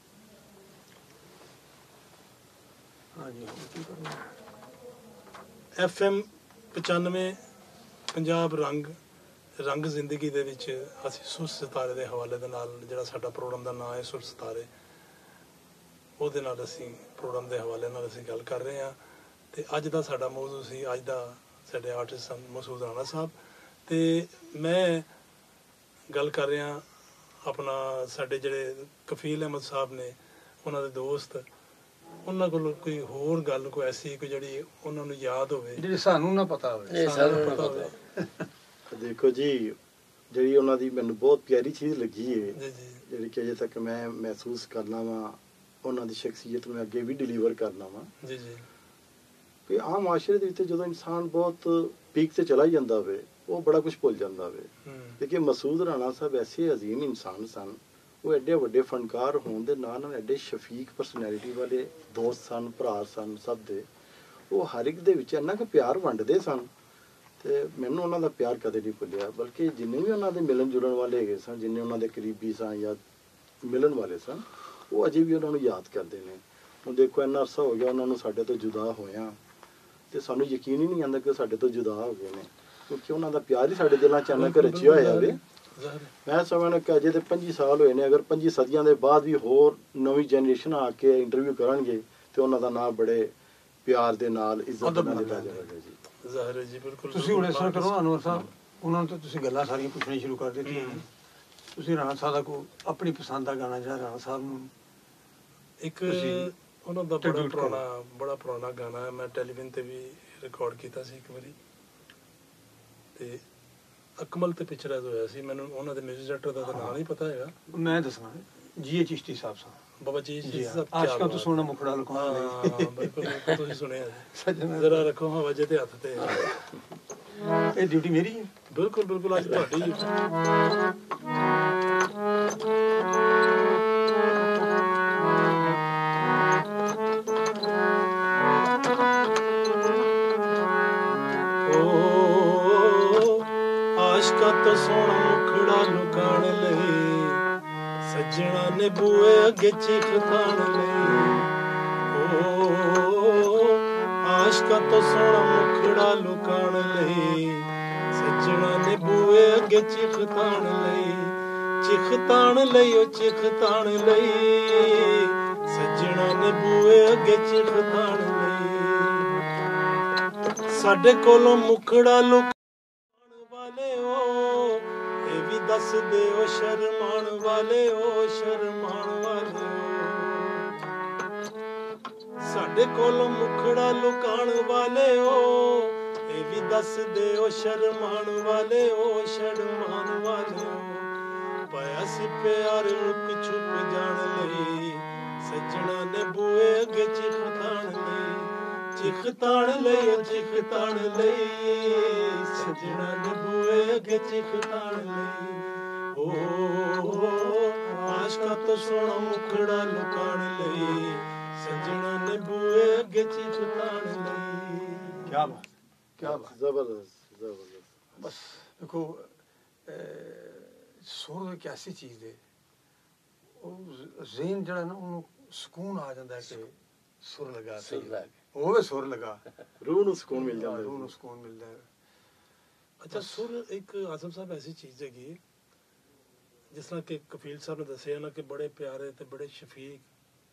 ਐਫ ਐਮ ਪਚਾਨਵੇਂ ਪੰਜਾਬ ਰੰਗ ਰੰਗ ਜ਼ਿੰਦਗੀ ਦੇ ਵਿੱਚ ਅਸੀਂ ਸੁਰ ਸਿਤਾਰੇ ਦੇ ਹਵਾਲੇ ਦੇ ਨਾਲ ਜਿਹੜਾ ਸਾਡਾ ਪ੍ਰੋਗਰਾਮ ਦਾ ਨਾਮ ਹੈ ਸੁਰ ਸਿਤਾਰੇ ਉਹਦੇ ਨਾਲ ਅਸੀਂ ਪ੍ਰੋਗਰਾਮ ਦੇ ਹਵਾਲੇ ਨਾਲ ਅਸੀਂ ਗੱਲ ਕਰ ਰਹੇ ਹਾਂ ਤੇ ਅੱਜ ਦਾ ਸਾਡਾ ਮੌਜੂ ਸੀ ਅੱਜ ਦਾ ਸਾਡੇ ਆਰਟਿਸਟ ਸਨ ਮਸੂਦ ਰਾਣਾ ਸਾਹਿਬ ਤੇ ਮੈਂ ਗੱਲ ਕਰ ਰਿਹਾ ਆਪਣਾ ਸਾਡੇ ਜਿਹੜੇ ਕਫੀਲ ਅਹਿਮਦ ਸਾਹਿਬ ਨੇ, ਉਹਨਾਂ ਦੇ ਦੋਸਤ, ਉਹਨਾਂ ਕੋਲ ਕੋਈ ਹੋਰ ਗੱਲ ਕੋਈ ਐਸੀ ਕੋਈ ਜਿਹੜੀ ਉਹਨਾਂ ਨੂੰ ਯਾਦ ਹੋਵੇ, ਜਿਹੜੀ ਸਾਨੂੰ ਨਾ ਪਤਾ ਹੋਵੇ। ਇਹ ਸਾਨੂੰ ਨਾ ਪਤਾ। ਦੇਖੋ ਜੀ, ਜਿਹੜੀ ਉਹਨਾਂ ਦੀ ਮੈਨੂੰ ਬਹੁਤ ਪਿਆਰੀ ਚੀਜ਼ ਲੱਗੀ ਹੈ, ਜੀ ਜੀ ਜਿਹੜੀ ਕਿ ਅਜੇ ਤੱਕ ਮੈਂ ਮਹਿਸੂਸ ਕਰਨਾ ਵਾ, ਉਹਨਾਂ ਦੀ ਸ਼ਖਸੀਅਤ ਨੂੰ ਅੱਗੇ ਵੀ ਡਿਲੀਵਰ ਕਰਨਾ ਵਾ, ਜੀ ਜੀ ਕਿ ਆਮ ਮਾਸ਼ਰੇ ਦੇ ਵਿੱਚ ਜਦੋਂ ਇਨਸਾਨ ਬਹੁਤ ਪੀਕ ਤੇ ਚਲਾ ਹੀ ਜਾਂਦਾ ਹੋਵੇ, ਉਹ ਬੜਾ ਕੁਝ ਭੁੱਲ ਜਾਂਦਾ ਹੋਵੇ। ਹੂੰ ਲੇਕਿਨ ਮਸੂਦ ਰਾਣਾ ਸਾਹਿਬ ਐਸੇ ਅਜ਼ੀਮ ਇਨਸਾਨ ਸਨ, ਉਹ ਐਡੇ ਵੱਡੇ ਫਨਕਾਰ ਹੋਣ ਦੇ ਨਾਲ ਨਾਲ ਐਡੇ ਸ਼ਫੀਕ ਪਰਸਨੈਲਿਟੀ ਵਾਲੇ ਦੋਸਤ ਸਨ, ਭਰਾ ਸਨ ਸਭ ਦੇ। ਉਹ ਹਰ ਇੱਕ ਦੇ ਵਿੱਚ ਇੰਨਾ ਕੁ ਪਿਆਰ ਵੰਡਦੇ ਸਨ, ਤੇ ਮੈਨੂੰ ਉਹਨਾਂ ਦਾ ਪਿਆਰ ਕਦੇ ਨਹੀਂ ਭੁੱਲਿਆ। ਬਲਕਿ ਜਿੰਨੇ ਵੀ ਉਹਨਾਂ ਦੇ ਮਿਲਣ ਜੁਲਣ ਵਾਲੇ ਹੈਗੇ ਸਨ, ਜਿੰਨੇ ਉਹਨਾਂ ਦੇ ਕਰੀਬੀ ਸਨ ਜਾਂ ਮਿਲਣ ਵਾਲੇ ਸਨ, ਉਹ ਅਜੇ ਵੀ ਉਹਨਾਂ ਨੂੰ ਯਾਦ ਕਰਦੇ ਨੇ। ਹੁਣ ਦੇਖੋ ਇੰਨਾ ਅਰਸਾ ਹੋ ਗਿਆ ਉਹਨਾਂ ਨੂੰ ਸਾਡੇ ਤੋਂ ਜੁਦਾ ਹੋਇਆ, ਤੇ ਸਾਨੂੰ ਯਕੀਨ ਹੀ ਨਹੀਂ ਆਉਂਦਾ ਕਿ ਸਾਡੇ ਤੋਂ ਜੁਦਾ ਹੋ ਗਏ ਨੇ, ਕਿਉਂਕਿ ਉਹਨਾਂ ਦਾ ਪਿਆਰ ਹੀ ਸਾਡੇ ਦਿਲਾਂ 'ਚ ਅਚਾਨਕ ਰਚਿਆ ਹੋਇਆ ਹੋਵੇ। ਮੈਂ ਸਮਝਦਾ ਕਿ ਅਜੇ ਤੇ ਪੰਜੀ ਸਾਲ ਹੋਏ ਨੇ, ਅਗਰ ਪੰਜੀ ਸਦੀਆਂ ਦੇ ਬਾਅਦ ਵੀ ਹੋਰ ਨਵੀਂ ਜਨਰੇਸ਼ਨ ਆ ਕੇ ਇੰਟਰਵਿਊ ਕਰਨਗੇ ਤੇ ਉਹਨਾਂ ਦਾ ਨਾਮ ਬੜੇ ਪਿਆਰ ਦੇ ਨਾਲ, ਇੱਜ਼ਤ ਨਾਲ ਲਿਆ ਜਾਵੇਗਾ ਜੀ। ਜ਼ਾਹਿਰ ਹੈ ਜੀ, ਬਿਲਕੁਲ। ਤੁਸੀਂ ਹੁਣ ਇਸ ਤਰ੍ਹਾਂ ਕਰੋ ਅਨਵਰ ਸਾਹਿਬ, ਉਹਨਾਂ ਨੂੰ ਤਾਂ ਤੁਸੀਂ ਗੱਲਾਂ ਸਾਰੀਆਂ ਪੁੱਛਣੀਆਂ ਸ਼ੁਰੂ ਕਰ ਦਿੱਤੀਆਂ ਨੇ। ਤੁਸੀਂ ਰਾਣਾ ਸਾਹਿਬ ਦਾ ਕੋਈ ਆਪਣੀ ਪਸੰਦ ਦਾ ਗਾਣਾ ਜਿਹੜਾ ਰਾਣਾ ਸਾਹਿਬ ਨੂੰ ਇੱਕ ਉਹਨਾਂ ਦਾ ਬੜਾ ਪੁਰਾਣਾ ਬੜਾ ਪੁਰਾਣਾ ਗਾਣਾ ਹੈ, ਮੈਂ ਟੈਲੀਵਿਜ਼ਨ ਤੇ ਵੀ ਰਿਕਾਰਡ ਕੀਤਾ ਸੀ ਇੱਕ ਵਾਰੀ, ਤੇ ਅਕਮਲ ਤੇ ਪਿਕਚਰਾਈਜ਼ ਹੋਇਆ ਸੀ। ਮੈਨੂੰ ਉਹਨਾਂ ਦੇ ਮਿਊਜ਼ਿਕ ਡਾਇਰੈਕਟਰ ਦਾ ਤਾਂ ਨਾਮ ਨਹੀਂ ਪਤਾ ਹੈਗਾ। ਮੈਂ ਦੱਸਣਾ ਜੀ ਏ ਚਿਸ਼ਤੀ ਸਾਹਿਬ ਸਾਹਿਬ, ਬਾਬਾ ਜੀ ਜੀ ਸਾਹਿਬ, ਆਸ਼ਕਾਂ ਤੋਂ ਸੋਹਣਾ ਮੁਖੜਾ ਲੁਕਾਉਣ ਲਈ। ਹਾਂ ਬਿਲਕੁਲ ਬਿਲਕੁਲ, ਤੁਸੀਂ ਸੁਣਿਆ ਜੀ। ਸੱਜਣਾ ਜ਼ਰਾ ਰੱਖੋ ਹਵਾ ਜੇ ਤੇ ਹੱਥ ਤੇ। ਇਹ ਡਿਊਟੀ ਮੇਰੀ ਹੈ। ਬਿਲਕੁਲ ਬਿਲਕੁਲ, ਅੱਜ ਤੁਹਾਡੀ ਆਸ਼ਕਾਂ ਤੋਂ ਸੋਹਣਾ ਮੁਖੜਾ ਲੁਕਾਉਣ ਲਈ, ਸੱਜਣਾ ਨੇ ਬੂਏ ਅੱਗੇ ਚੀਖ ਤਾਣ ਲਈ। ਓ ਆਸ਼ਕਾਂ ਤੋਂ ਸੋਹਣਾ ਮੁਖੜਾ ਲੁਕਾਉਣ ਲਈ, ਸੱਜਣਾ ਨੇ ਬੂਏ ਅੱਗੇ ਚੀਖ ਤਾਣ ਲਈ। ਚੀਖ ਤਾਣ ਲਈ ਓ ਚੀਖ ਤਾਣ ਲਈ, ਸੱਜਣਾ ਨੇ ਬੂਏ ਅੱਗੇ ਚੀਖ ਤਾਣ ਲਈ। ਸਾਡੇ ਕੋਲੋਂ ਮੁਖੜਾ ਲੁਕ ਵਾਲਿਓ, ਇਹ ਵੀ ਦੱਸ ਦਿਓ ਸ਼ਰਮਾਣ ਵਾਲਿਓ, ਸ਼ਰਮਾਣ ਵਾਲਿਓ। ਸਾਡੇ ਕੋਲੋਂ ਮੁਖੜਾ ਲੁਕਾਉਣ ਵਾਲਿਓ, ਇਹ ਵੀ ਦੱਸ ਦਿਓ ਸ਼ਰਮਾਣ ਵਾਲਿਓ, ਸ਼ਰਮਾਣ ਵਾਲਿਓ। ਪਾਇਆ ਸੀ ਪਿਆਰ ਲੁਕ ਛੁਪ ਜਾਣ ਲਈ, ਸੱਜਣਾ ਨੇ ਬੂਏ ਅੱਗੇ ਚੀਖ ਤਾਣ ਲਈ। ਚੀਖ ਤਾਣ ਲਈ ਚੀਖ ਤਾਣ ਲਈ, ਸੱਜਣਾ ਨੇ ਬੂਏ ਅੱਗੇ ਚੀਖ ਤਾਣ ਲਈ। ਓ ਆਸ਼ਕਾਂ ਤੋਂ ਸੋਹਣਾ ਮੁਖੜਾ ਲੁਕਾਉਣ ਲਈ, ਸੱਜਣਾ ਨੇ ਬੂਏ ਅੱਗੇ ਚੀਖ ਤਾਣ ਲਈ। ਕਿਆ ਬਾਤ, ਕਿਆ ਬਾਤ, ਜ਼ਬਰਦਸਤ ਜ਼ਬਰਦਸਤ। ਬਸ ਦੇਖੋ ਸੁਰ ਇੱਕ ਐਸੀ ਚੀਜ਼ ਹੈ, ਉਹ ਜ਼ੇਨ ਜਿਹੜਾ ਨਾ ਉਹਨੂੰ ਸਕੂਨ ਆ ਜਾਂਦਾ ਹੈ ਕਿ ਸੁਰ ਲਗਾ ਤੇ ਹੋਵੇ, ਸੁਰ ਲਗਾ, ਰੂਹ ਨੂੰ ਸਕੂਨ ਮਿਲ ਜਾਂਦਾ, ਰੂਹ ਨੂੰ ਸਕੂਨ ਮਿਲਦਾ ਹੈ। ਅੱਛਾ, ਸੁਰ ਇੱਕ ਆਜ਼ਮ ਸਾਹਿਬ ਐਸੀ ਚੀਜ਼ ਹੈਗੀ, ਜਿਸ ਤਰ੍ਹਾਂ ਕਿ ਕਫੀਲ ਸਾਹਿਬ ਨੇ ਦੱਸਿਆ ਨਾ ਕਿ ਬੜੇ ਪਿਆਰੇ ਤੇ ਬੜੇ ਸ਼ਫੀਕ।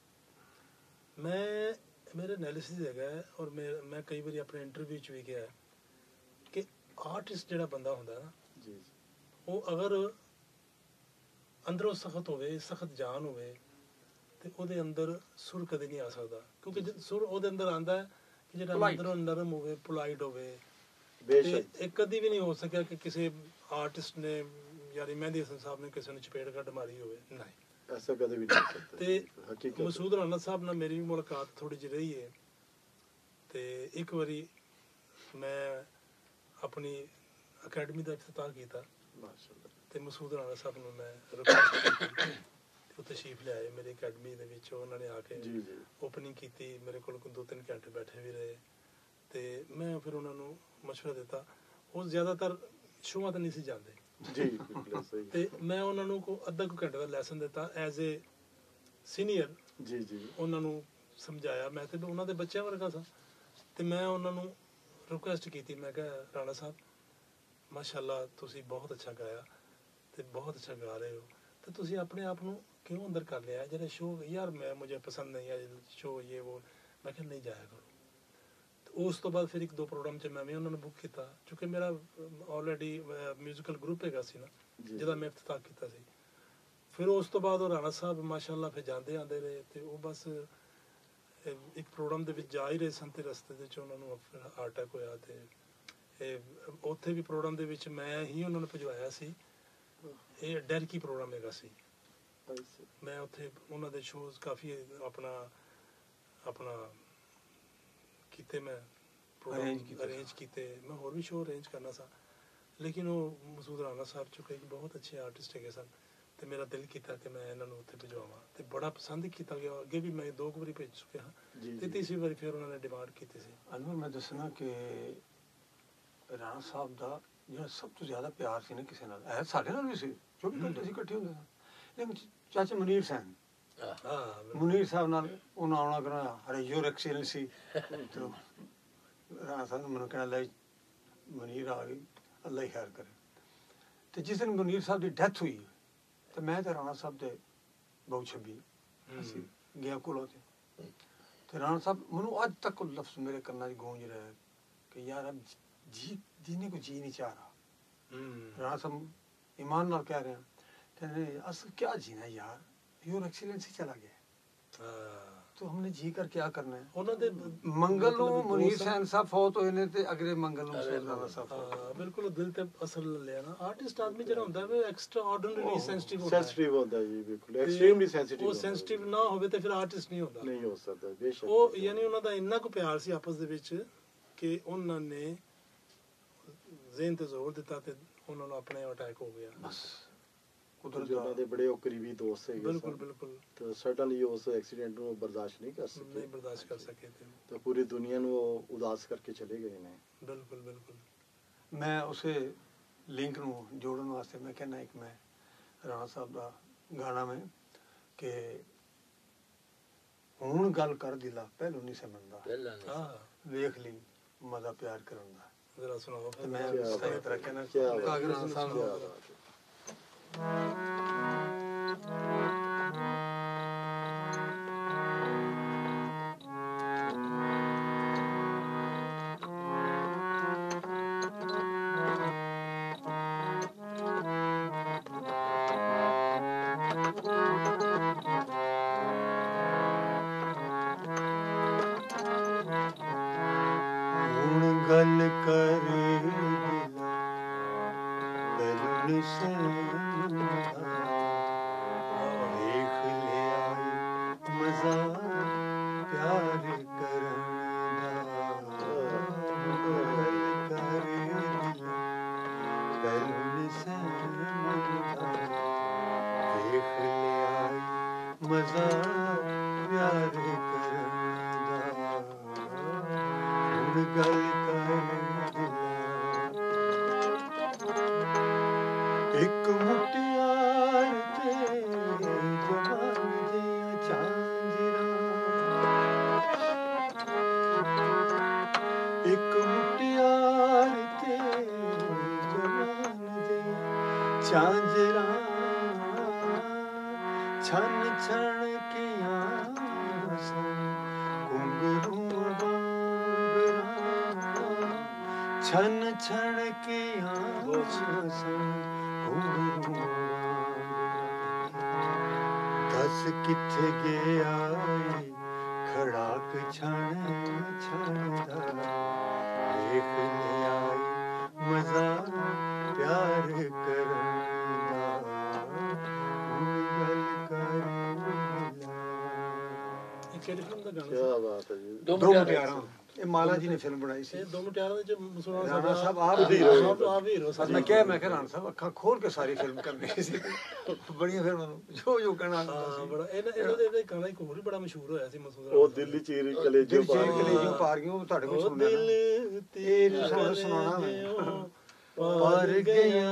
ਮੈਂ ਮੇਰੇ ਐਨਾਲਿਸਿਸ ਹੈਗਾ, ਔਰ ਮੈਂ ਮੈਂ ਕਈ ਵਾਰੀ ਆਪਣੇ ਇੰਟਰਵਿਊ 'ਚ ਵੀ ਕਿਹਾ ਕਿ ਆਰਟਿਸਟ ਜਿਹੜਾ ਬੰਦਾ ਹੁੰਦਾ ਨਾ ਜੀ, ਉਹ ਅਗਰ ਅੰਦਰੋਂ ਸਖਤ ਹੋਵੇ, ਸਖਤ ਜਾਨ ਹੋਵੇ, ਤੇ ਉਹਦੇ ਅੰਦਰ ਸੁਰ ਕਦੇ ਨਹੀਂ ਆ ਸਕਦਾ। ਕਿਉਂਕਿ ਸੁਰ ਉਹਦੇ ਅੰਦਰ ਆਉਂਦਾ ਹੈ ਕਿ ਜਿਹੜਾ ਅੰਦਰੋਂ ਨਰਮ ਹੋਵੇ, ਪੋਲਾਈਟ ਹੋਵੇ। ਬੇਸ਼ੱਕ ਇਹ ਕਦੀ ਵੀ ਨਹੀਂ ਹੋ ਸਕਿਆ ਕਿ ਕਿਸੇ ਆਰਟਿਸਟ ਨੇ ਯਾਰੀ ਮਹਿੰਦੀ ਹਸਨ ਸਾਹਿਬ ਨੇ ਕਿਸੇ ਨੂੰ ਚਪੇੜ ਕੱਢ ਮਾਰੀ ਹੋਵੇ, ਨਹੀਂ, ਐਸਾ ਕਦੇ ਵੀ ਨਹੀਂ ਹੋ ਸਕਦਾ। ਤੇ ਹਕੀਕਤ ਮਸੂਦ ਰਾਣਾ ਸਾਹਿਬ ਨਾਲ ਮੇਰੀ ਵੀ ਮੁਲਾਕਾਤ ਥੋੜੀ ਜਿਹੀ ਰਹੀ ਹੈ, ਤੇ ਇੱਕ ਵਾਰੀ ਮੈਂ ਆਪਣੀ ਅਕੈਡਮੀ ਦਾ ਇਫਤਤਾਹ ਕੀਤਾ, ਮਾਸ਼ਾਅੱਲਾ, ਤੇ ਮਸੂਦ ਰਾਣਾ ਸਾਹਿਬ ਨੂੰ ਮੈਂ ਰਿਕੁਐਸਟ ਕੀਤੀ, ਉਹ ਤਸ਼ਰੀਫ ਲਿਆਏ ਮੇਰੀ ਅਕੈਡਮੀ ਦੇ ਵਿੱਚ। ਉਹਨਾਂ ਨੇ ਆ ਕੇ ਜੀ ਜੀ ਓਪਨਿੰਗ ਕੀਤੀ, ਮੇਰੇ ਕੋਲ ਦੋ ਤਿੰਨ ਘੰਟੇ ਬੈਠੇ ਵੀ ਰਹੇ, ਤੇ ਮੈਂ ਫਿਰ ਉਹਨਾਂ ਨੂੰ ਮਸ਼ਵਰਾ ਦਿੱਤਾ। ਉਹ ਜ਼ਿਆਦਾਤਰ ਸ਼ੋਆਂ ਤੇ ਨਹੀਂ ਸੀ ਜਾਂਦੇ ਜੀ, ਬਿਲਕੁਲ ਸਹੀ। ਤੇ ਮੈਂ ਉਹਨਾਂ ਨੂੰ ਕੋ ਅੱਧਾ ਕੁ ਘੰਟੇ ਦਾ ਲੈਸਨ ਦਿੱਤਾ ਐਜ਼ ਏ ਸੀਨੀਅਰ। ਜੀ ਜੀ, ਉਹਨਾਂ ਨੂੰ ਸਮਝਾਇਆ, ਮੈਂ ਤੇ ਉਹਨਾਂ ਦੇ ਬੱਚਿਆਂ ਵਰਗਾ ਸਾਂ, ਤੇ ਮੈਂ ਉਹਨਾਂ ਨੂੰ ਰਿਕੁਐਸਟ ਕੀਤੀ, ਮੈਂ ਕਿਹਾ ਰਾਣਾ ਸਾਹਿਬ ਮਾਸ਼ਾਅੱਲਾ ਤੁਸੀਂ ਬਹੁਤ ਅੱਛਾ ਗਾਇਆ ਤੇ ਬਹੁਤ ਅੱਛਾ ਗਾ ਰਹੇ ਹੋ, ਤੇ ਤੁਸੀਂ ਆਪਣੇ ਆਪ ਨੂੰ ਕਿਉਂ ਅੰਦਰ ਕਰ ਲਿਆ ਜਿਹੜੇ ਸ਼ੋਅ, ਯਾਰ ਮੈਂ ਮੁਝੇ ਪਸੰਦ ਨਹੀਂ ਹੈ ਸ਼ੋਅ, ਇਹ ਉਹ। ਮੈਂ ਕਿਹਾ ਨਹੀਂ ਜਾਇਆ ਕਰੋ। ਉਸ ਤੋਂ ਬਾਅਦ ਫਿਰ ਇੱਕ ਦੋ ਪ੍ਰੋਗਰਾਮ 'ਚ ਮੈਂ ਵੀ ਉਹਨਾਂ ਨੂੰ ਬੁੱਕ ਕੀਤਾ, ਕਿਉਂਕਿ ਮੇਰਾ ਆਲਰੇਡੀ ਮਿਊਜ਼ੀਕਲ ਗਰੁੱਪ ਹੈਗਾ ਸੀ ਨਾ ਜਿਹਦਾ ਮੈਂ ਇਫਤਤਾਹ ਕੀਤਾ ਸੀ। ਫਿਰ ਉਸ ਤੋਂ ਬਾਅਦ ਉਹ ਰਾਣਾ ਸਾਹਿਬ ਮਾਸ਼ਾਅੱਲਾ ਫਿਰ ਜਾਂਦੇ ਆਉਂਦੇ ਰਹੇ, ਤੇ ਉਹ ਬਸ ਇੱਕ ਪ੍ਰੋਗਰਾਮ ਦੇ ਵਿੱਚ ਜਾ ਹੀ ਰਹੇ ਸਨ ਤੇ ਰਸਤੇ ਦੇ ਵਿੱਚ ਉਹਨਾਂ ਨੂੰ ਫਿਰ ਹਾਰਟ ਅਟੈਕ ਹੋਇਆ, ਤੇ ਇਹ ਉੱਥੇ ਵੀ ਪ੍ਰੋਗਰਾਮ ਦੇ ਵਿੱਚ ਮੈਂ ਹੀ ਉਹਨਾਂ ਨੂੰ ਭਜਵਾਇਆ ਸੀ। ਇਹ ਡੈਰਕੀ ਪ੍ਰੋਗਰਾਮ ਹੈਗਾ ਸੀ, ਮੈਂ ਉੱਥੇ ਉਹਨਾਂ ਦੇ ਸ਼ੋਜ਼ ਕਾਫੀ ਆਪਣਾ ਆਪਣਾ ਕੀਤੇ, ਮੈਂ ਪ੍ਰੋਗਰਾਮ ਅਰੇਂਜ ਕੀਤੇ, ਮੈਂ ਹੋਰ ਵੀ ਸ਼ੋਅ ਅਰੇਂਜ ਕਰਨਾ ਸਾਂ, ਲੇਕਿਨ ਉਹ ਮਸੂਦ ਰਾਣਾ ਸਾਹਿਬ ਚੁੱਕੇ ਇੱਕ ਬਹੁਤ ਅੱਛੇ ਆਰਟਿਸਟ ਹੈਗੇ ਸਨ, ਤੇ ਮੇਰਾ ਦਿਲ ਕੀਤਾ ਕਿ ਮੈਂ ਇਹਨਾਂ ਨੂੰ ਉੱਥੇ ਭਿਜਵਾਵਾਂ, ਤੇ ਬੜਾ ਪਸੰਦ ਕੀਤਾ ਗਿਆ। ਅੱਗੇ ਵੀ ਮੈਂ ਦੋ ਕੁ ਵਾਰੀ ਭੇਜ ਚੁੱਕਿਆ ਹਾਂ, ਤੇ ਤੀਸਰੀ ਵਾਰੀ ਫਿਰ ਉਹਨਾਂ ਨੇ ਡਿਮਾਂਡ ਕੀਤੀ ਸੀ। ਅਨਵਰ, ਮੈਂ ਦੱਸਣਾ ਕਿ ਰਾਣਾ ਸਾਹਿਬ ਦਾ ਜਿਹੜਾ ਸਭ ਤੋਂ ਜ਼ਿਆਦਾ ਪਿਆਰ ਸੀ ਨਾ ਕਿਸੇ ਨਾਲ, ਇਹ ਸਾਡੇ ਨਾਲ ਵੀ ਸੀ, ਚੌਵੀ ਘੰਟੇ ਅਸੀਂ ਇਕੱਠੇ ਹੁੰਦੇ ਸਾਂ। ਲੇਕਿਨ ਚਾਚਾ ਮਨੀਰ ਸੈਨ, ਹਾਂ ਮੁਨੀਰ ਸਾਹਿਬ ਨਾਲ ਉਹਨਾਂ ਆਉਣਾ ਕਰਨਾ, ਅਰੇ ਯੂਰ ਐਕਸਲੈਂਸੀ, ਰਾਣਾ ਸਾਹਿਬ ਨੇ ਮੈਨੂੰ ਕਹਿਣਾ ਲੈ ਮਨੀਰ ਆ ਗਈ, ਅੱਲਾ ਹੀ ਖੈਰ ਕਰੇ। ਤੇ ਜਿਸ ਦਿਨ ਮਨੀਰ ਸਾਹਿਬ ਦੀ ਡੈਥ ਹੋਈ, ਤੇ ਮੈਂ ਤੇ ਰਾਣਾ ਸਾਹਿਬ ਦੇ ਬਹੁਤ ਛੱਬੀ ਅਸੀਂ ਗਿਆ ਕੋਲੋਂ, ਤੇ ਤੇ ਰਾਣਾ ਸਾਹਿਬ ਮੈਨੂੰ ਅੱਜ ਤੱਕ ਉਹ ਲਫ਼ਜ਼ ਮੇਰੇ ਕੰਨਾਂ 'ਚ ਗੂੰਜ ਰਿਹਾ ਕਿ ਯਾਰ ਅਬ ਜੀ ਜੀने को जी नहीं चाह रहा। राणा साहब ईमान नाल कह रहे हैं, कहने असल क्या जीना यार, योर एक्सीलेंसी चला गया, तो हमने जी कर क्या करना है। ਉਹਨਾਂ ਦੇ ਮੰਗਲ ਨੂੰ ਮੁਨੀਰ ਸੈਨ ਸਾਹਿਬ ਫੌਤ ਹੋਏ ਨੇ, ਤੇ ਅਗਲੇ ਮੰਗਲ ਨੂੰ ਰਾਣਾ ਸਾਹਿਬ। ਹਾਂ ਬਿਲਕੁਲ, ਦਿਲ ਤੇ ਅਸਰ ਲਿਆ ਨਾ। ਆਰਟਿਸਟ ਆਦਮੀ ਜਿਹੜਾ ਹੁੰਦਾ ਹੈ ਐਕਸਟਰਾ ਆਰਡੀਨਰੀ ਸੈਂਸਿਟਿਵ ਹੁੰਦਾ ਹੈ, ਸੈਂਸਿਟਿਵ ਹੁੰਦਾ ਜੀ, ਬਿਲਕੁਲ ਐਕਸਟ੍ਰੀਮਲੀ ਸੈਂਸਿਟਿਵ। ਉਹ ਸੈਂਸਿਟਿਵ ਨਾ ਹੋਵੇ ਤੇ ਫਿਰ ਆਰਟਿਸਟ ਨਹੀਂ ਹੁੰਦਾ, ਨਹੀਂ ਹੋ ਸਕਦਾ ਬੇਸ਼ੱਕ। ਉਹ ਯਾਨੀ ਉਹਨਾਂ ਦਾ ਇੰਨਾ ਕੁ ਪਿਆਰ ਸੀ ਆਪਸ ਦੇ ਵਿੱਚ ਕਿ ਉਹਨਾਂ ਨੇ ਜ਼ੇਨ ਤੇ ਜ਼ੋਰ ਦਿੱਤਾ ਤੇ ਉਹਨਾਂ ਨੂੰ ਆਪਣੇ ਅਟੈਕ ਹੋ ਗਿਆ। ਬਸ ਕੁਦਰਤ ਉਹਨਾਂ ਦੇ ਬੜੇ ਉਹ ਕਰੀਬੀ ਦੋਸਤ ਸੀਗੇ, ਬਿਲਕੁਲ ਬਿਲਕੁਲ, ਤੇ ਸਰਟਨਲੀ ਉਸ ਐਕਸੀਡੈਂਟ ਨੂੰ ਬਰਦਾਸ਼ਤ ਨਹੀਂ ਕਰ ਸਕੇ, ਨਹੀਂ ਬਰਦਾਸ਼ਤ ਕਰ ਸਕੇ, ਤੇ ਤਾਂ ਪੂਰੀ ਦੁਨੀਆ ਨੂੰ ਉਹ ਉਦਾਸ ਕਰਕੇ ਚਲੇ ਗਏ ਨੇ। ਬਿਲਕੁਲ ਬਿਲਕੁਲ। ਮੈਂ ਉਸੇ ਲਿੰਕ ਨੂੰ ਜੋੜਨ ਵਾਸਤੇ ਮੈਂ ਕਹਿੰਦਾ, ਇੱਕ ਮੈਂ ਰਾਣਾ ਸਾਹਿਬ ਦਾ ਗਾਣਾ ਮੈਂ ਕਿ ਹੁਣ ਗੱਲ ਕਰ ਦਿਲਾ ਪਹਿਲੋਂ ਨਹੀਂ ਸਮਝਦਾ, ਪਹਿਲਾਂ ਵੇਖ ਲਈ ਮਜ਼ਾ ਪਿਆਰ ਕਰਨ ਦਾ। ਜ਼ਰਾ ਸੁਣਾਓ। ਤੇ ਮੈਂ ਸਹੀ ਤਰ੍ਹਾਂ ਕਹਿਣਾ ਕਾਗਰ ਰਾਣਾ ਸਾਹਿਬ ਨੂੰ ਗੱਲ ਕਰ ਦਿਲਾ ਬਲਨ ਸਮਝਾ, ਵੇਖ ਲਿਆ ਮਜ਼ਾ ਪਿਆਰ ਕਰਨ ਦਾ। ਗੱਲ ਕਰ ਦਿਲਾ ਬਲਨ ਸਮਝਾ, ਵੇਖ ਲਿਆ ਮਜ਼ਾ ਪਿਆਰ ਕਰਨ ਦਾ। ਹੁਣ ਗੱਲ ਇੱਕ ਮੁਟਿਆਰ ਤੇ ਜਵਾਨ ਦੀਆਂ ਝਾਂਜਰਾਂ, ਇੱਕ ਮੁਟਿਆਰ ਤੇ ਜਵਾਨ ਦੀਆਂ ਝਾਂਜਰਾਂ, ਛਣ ਛਣ ਕੀਆਂ ਸਨ ਘੁੰਗਰੂ ਬਾਂਬਰਾਂ, ਛਣ ਛਣ ਕੀਆਂ ਸਨ ਘੁੰਗਰੂ ਬਾਂਬਰਾਂ। ਦੱਸ ਕਿੱਥੇ ਗਿਆ ਏ ਖੜਾਕ ਛਣ ਛਣ ਦਾ, ਵੇਖ ਲਿਆ ਮਜ਼ਾ ਪਿਆਰ ਕਰਨ ਦਾ। ਹੁਣ ਗੱਲ ਕਰ ਮਿਲਾ। ਇਹ ਕਿਹੜੀ ਫਿਲਮ ਦਾ ਗਾਣਾ? ਕੀ ਬਾਤ ਹੈ ਜੀ, ਦੋ ਮੁਟਿਆਰਾਂ। ਇਹ ਮਾਲਾ ਜੀ ਨੇ ਫਿਲਮ ਬਣਾਈ ਸੀ। ਇਹ ਦੋ ਮੁਟਿਆਰਾਂ ਦੇ ਚ ਮਸੂਰਾ ਰਾਣਾ ਸਾਹਿਬ ਆਪ ਆਪ ਹੀਰੋ ਸਰ। ਮੈਂ ਕਿਹਾ ਮੈਂ ਕਿਹਾ ਰਾਣਾ ਸਾਹਿਬ ਅੱਖਾਂ ਖੋਲ ਕੇ ਸਾਰੀ ਫਿਲਮ ਕਰਨੀ ਸੀ, ਬੜੀਆਂ ਫਿਲਮਾਂ ਨੂੰ ਜੋ ਜੋ ਕਹਿਣਾ ਹਾਂ ਬੜਾ। ਇਹਨਾਂ ਇਹਨਾਂ ਦੇ ਗਾਣਾ ਇੱਕ ਹੋਰ ਵੀ ਬੜਾ ਮਸ਼ਹੂਰ ਹੋਇਆ ਸੀ ਮਸੂਰਾ, ਉਹ ਦਿੱਲੀ ਚੀਰ ਕਲੇਜੋ ਦਿਲ ਚੀਰ ਕਲੇਜੋ ਪਾਰ ਗਿਓ, ਤੁਹਾਡੇ ਕੋਲ ਸੁਣਿਆ ਦਿਲ ਇਹ ਸੁਣ ਸੁਣਾਉਣਾ ਮੈਂ। ਪਾਰ ਗਿਆ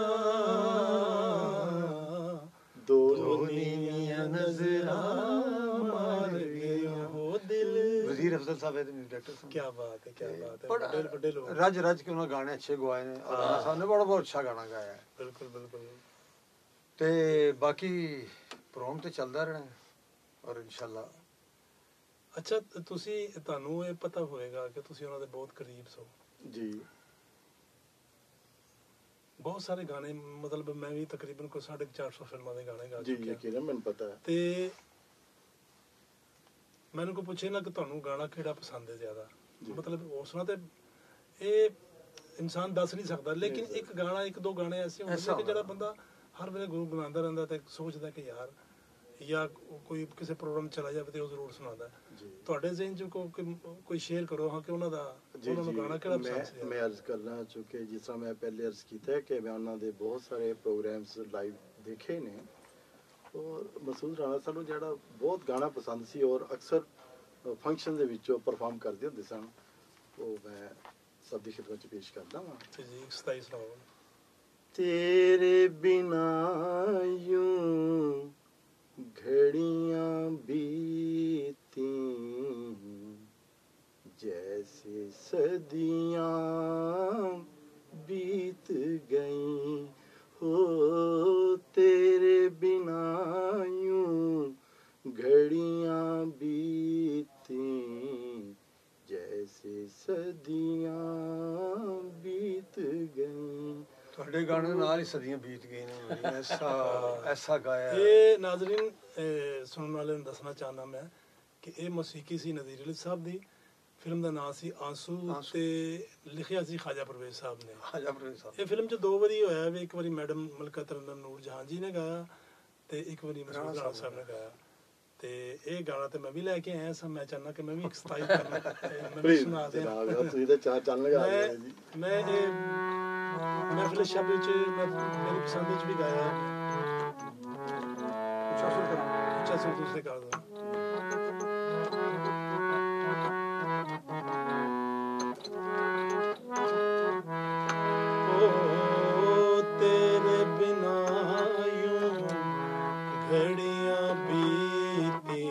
ਦੋ ਨੀਵੀਆਂ ਨਜ਼ਰਾਂ ਮਾਰ ਗਿਆ ਉਹ ਦਿਲ। ਵਜ਼ੀਰ ਅਫਜ਼ਲ ਸਾਹਿਬ ਇਹਦੇ ਡਾਇਰੈਕਟਰ ਸਨ। ਕੀ ਬਾਤ ਹੈ, ਕੀ ਬਾਤ ਹੈ, ਬੜਾ ਵੱਡੇ ਵੱਡੇ ਲੋਕ। ਰੱਜ ਰੱਜ ਕੇ ਉਹਨਾਂ ਗਾਣੇ ਅੱਛੇ ਗਵਾਏ ਨੇ, ਔਰ ਰਾਣਾ ਸਾਹਿਬ ਨੇ ਬੜਾ ਬਹੁਤ ਅੱਛਾ ਗਾਣਾ ਗਾਇਆ ਹੈ। ਬਿਲਕੁਲ ਬਿਲकुल। ਤੇ ਬਾਕੀ ਪ੍ਰੋਗਰਾਮ ਤੇ ਚੱਲਦਾ ਰਹਿਣਾ, ਔਰ ਇਨਸ਼ਾਅੱਲਾ ਅੱਛਾ ਤੁਸੀਂ ਤੁਹਾਨੂੰ ਇਹ ਪਤਾ ਹੋਵੇਗਾ ਕਿ ਤੁਸੀਂ ਉਹਨਾਂ ਦੇ ਬਹੁਤ ਕਰੀਬ ਸੋ ਜੀ ਬਹੁਤ ਸਾਰੇ ਗਾਣੇ ਮਤਲਬ ਮੈਂ ਵੀ ਤਕਰੀਬਨ ਕੋਈ ਸਾਢੇ ਚਾਰ ਸੌ ਫਿਲਮਾਂ ਦੇ ਗਾਣੇ ਗਾ ਜੀ ਚੁੱਕਿਆ ਯਕੀਨ ਹੈ ਮੈਨੂੰ ਪਤਾ ਹੈ ਤੇ ਮੈਨੂੰ ਕੋਈ ਪੁੱਛੇ ਨਾ ਕਿ ਤੁਹਾਨੂੰ ਗਾਣਾ ਕਿਹੜਾ ਪਸੰਦ ਹੈ ਜ਼ਿਆਦਾ ਜੀ। ਮਤਲਬ ਉਸ ਨਾਲ ਤੇ ਇਹ ਇਨਸਾਨ ਦੱਸ ਨਹੀਂ ਸਕਦਾ ਲੇਕਿਨ ਨਹੀਂ ਇੱਕ ਗਾਣਾ ਇੱਕ ਦੋ ਗਾਣੇ ਐਸੇ ਹੁੰਦੇ ਐਸਾ ਨੇ ਕਿ ਜਿਹੜਾ ਹੁੰਦਾ। ਬੰਦਾ ਹਰ ਵੇਲੇ ਗੁਣਗੁਣਾਉਂਦਾ ਰਹਿੰਦਾ ਤੇ ਸੋਚਦਾ ਕਿ ਯਾਰ ਜਾਂ ਕੋਈ ਕਿਸੇ ਪ੍ਰੋਗਰਾਮ ਚਲਾ ਜਾਵੇ ਤੇ ਉਹ ਜ਼ਰੂਰ ਸੁਣਾਉਂਦਾ ਜੀ ਤੁਹਾਡੇ ਜ਼ਿਹਨ 'ਚ ਕੋ- ਕੋਈ ਕੋਈ ਸ਼ੇਅਰ ਕਰੋ ਹਾਂ ਕਿ ਉਹਨਾਂ ਦਾ ਜੀ ਉਹਨਾਂ ਨੂੰ ਜੀ ਗਾਣਾ ਕਿਹੜਾ ਪਸੰਦ ਸੀ ਮੈਂ ਮੈਂ ਅਰਜ਼ ਕਰਨਾ ਚੁੱਕੇ ਜਿਸ ਤਰ੍ਹਾਂ ਮੈਂ ਪਹਿਲੇ ਅਰਜ਼ ਕੀਤਾ ਹੈ ਕਿ ਮੈਂ ਉਹਨਾਂ ਦੇ ਬਹੁਤ ਸਾਰੇ ਪ੍ਰੋਗਰਾਮਸ ਲਾਈਵ ਦੇਖੇ ਨੇ ਔਰ ਮਸੂਦ ਰਾਣਾ ਸਾਨੂੰ ਜਿਹੜਾ ਬਹੁਤ ਗਾਣਾ ਪਸੰਦ ਸੀ ਔਰ ਅਕਸਰ ਫੰਕਸ਼ਨ ਦੇ ਵਿੱਚ ਉਹ ਪਰਫਾਰਮ ਕਰਦੇ ਹੁੰਦੇ ਸਨ ਉਹ ਮੈਂ ਸਭ ਦੀ ਖਿਦਮਤ 'ਚ ਪੇਸ਼ ਕਰਦਾ ਹਾਂ ਤੇ ਜੀ ਸਤਾਈ ਸੁਣਾਓ तेरे बिना यूं घड़ियां बीती जैसे सदियां बीत गई हो तेरे बिना यूं घड़ियां बीती जैसे सदियां बीत गई ਤੁਹਾਡੇ ਗਾਣੇ ਨਾਲ ਹੀ ਸਦੀਆਂ ਬੀਤ ਗਈਆਂ ਨੇ ਮੇਰੀ, ਐਸਾ ਐਸਾ ਗਾਇਆ ਹੈ। ਇਹ ਨਾਜ਼ਰੀਨ ਇਹ ਸੁਣਨ ਵਾਲਿਆਂ ਨੂੰ ਦੱਸਣਾ ਚਾਹੁੰਦਾ ਮੈਂ ਕਿ ਇਹ ਮੌਸੀਕੀ ਸੀ ਨਜ਼ੀਰ ਅਲੀ ਸਾਹਿਬ ਦੀ ਫਿਲਮ ਦਾ ਨਾਮ ਸੀ ਆਂਸੂ ਆਂਸੂ। ਤੇ ਲਿਖਿਆ ਸੀ ਖਾਜਾ ਪਰਵੇਜ਼ ਸਾਹਿਬ ਨੇ ਖਾਜਾ ਪਰਵੇਜ਼ ਸਾਹਿਬ ਇਹ ਫਿਲਮ 'ਚ ਦੋ ਵਾਰੀ ਹੋਇਆ ਵੀ ਇੱਕ ਵਾਰੀ ਮੈਡਮ ਮਲਕਾ ਤਰੰਨੁਮ ਨੂਰ ਜਹਾਂ ਜੀ ਨੇ ਗਾਇਆ ਤੇ ਇੱਕ ਵਾਰੀ ਮਸੂਦ ਰਾਣਾ ਰਾਣਾ ਸਾਹਿਬ ਨੇ ਗਾਇਆ ਤੇ ਇਹ ਗਾਣਾ ਤੇ ਮੈਂ ਵੀ ਲੈ ਕੇ ਆਇਆ ਸਾਂ ਮੈਂ ਚਾਹੁੰਦਾ ਕਿ ਮੈਂ ਵੀ ਇੱਕ ਸਟਾਈਲ ਕਰਨਾ ਤੇ ਮੈਂ ਵੀ ਪਲੀਜ਼ ਸੁਣਾ ਦਿਆਂ ਜਨਾਬ ਯਾਰ ਤੁਸੀਂ ਤਾਂ ਚਾਹ ਚੱਲ ਲਗਾ ਮੈਂ ਰਹੇ ਜੀ ਮੈਂ ਇਹ ਮਹਿਫਿਲ ਸ਼ਬ ਵਿੱਚ ਮੈਂ ਮੇਰੀ ਪਸੰਦ ਵਿੱਚ ਵੀ ਗਾਇਆ ਉੱਚਾ ਸੁਰ ਕਰਾਂ ਅੱਛਾ ਸੁਣ ਤੁਸੀਂ ਕਰ ਦੋ ओ तेरे बिना यूं घड़ियां बीती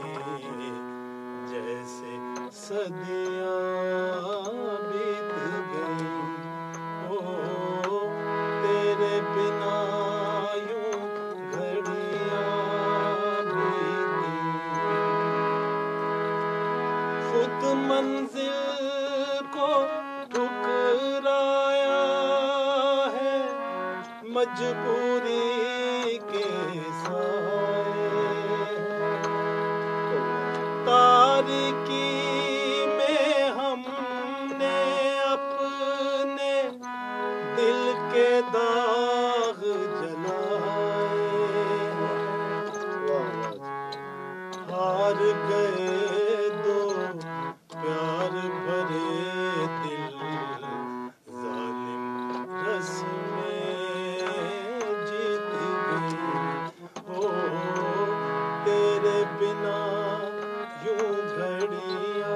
जैसे सदियां बीत गई ओ तेरे बिना यूं घड़ियां बीती खुद मंजिल को ठुकराया है मजबूरी के साए तारीकी में हमने अपने दिल के दाग जलाए ਵਾਹ ਵਾਹ ਜੀ। हार गए दो प्यार भरे दिल जालिम रस्में जीत गई ओ तेरे बिना यूं घड़ियां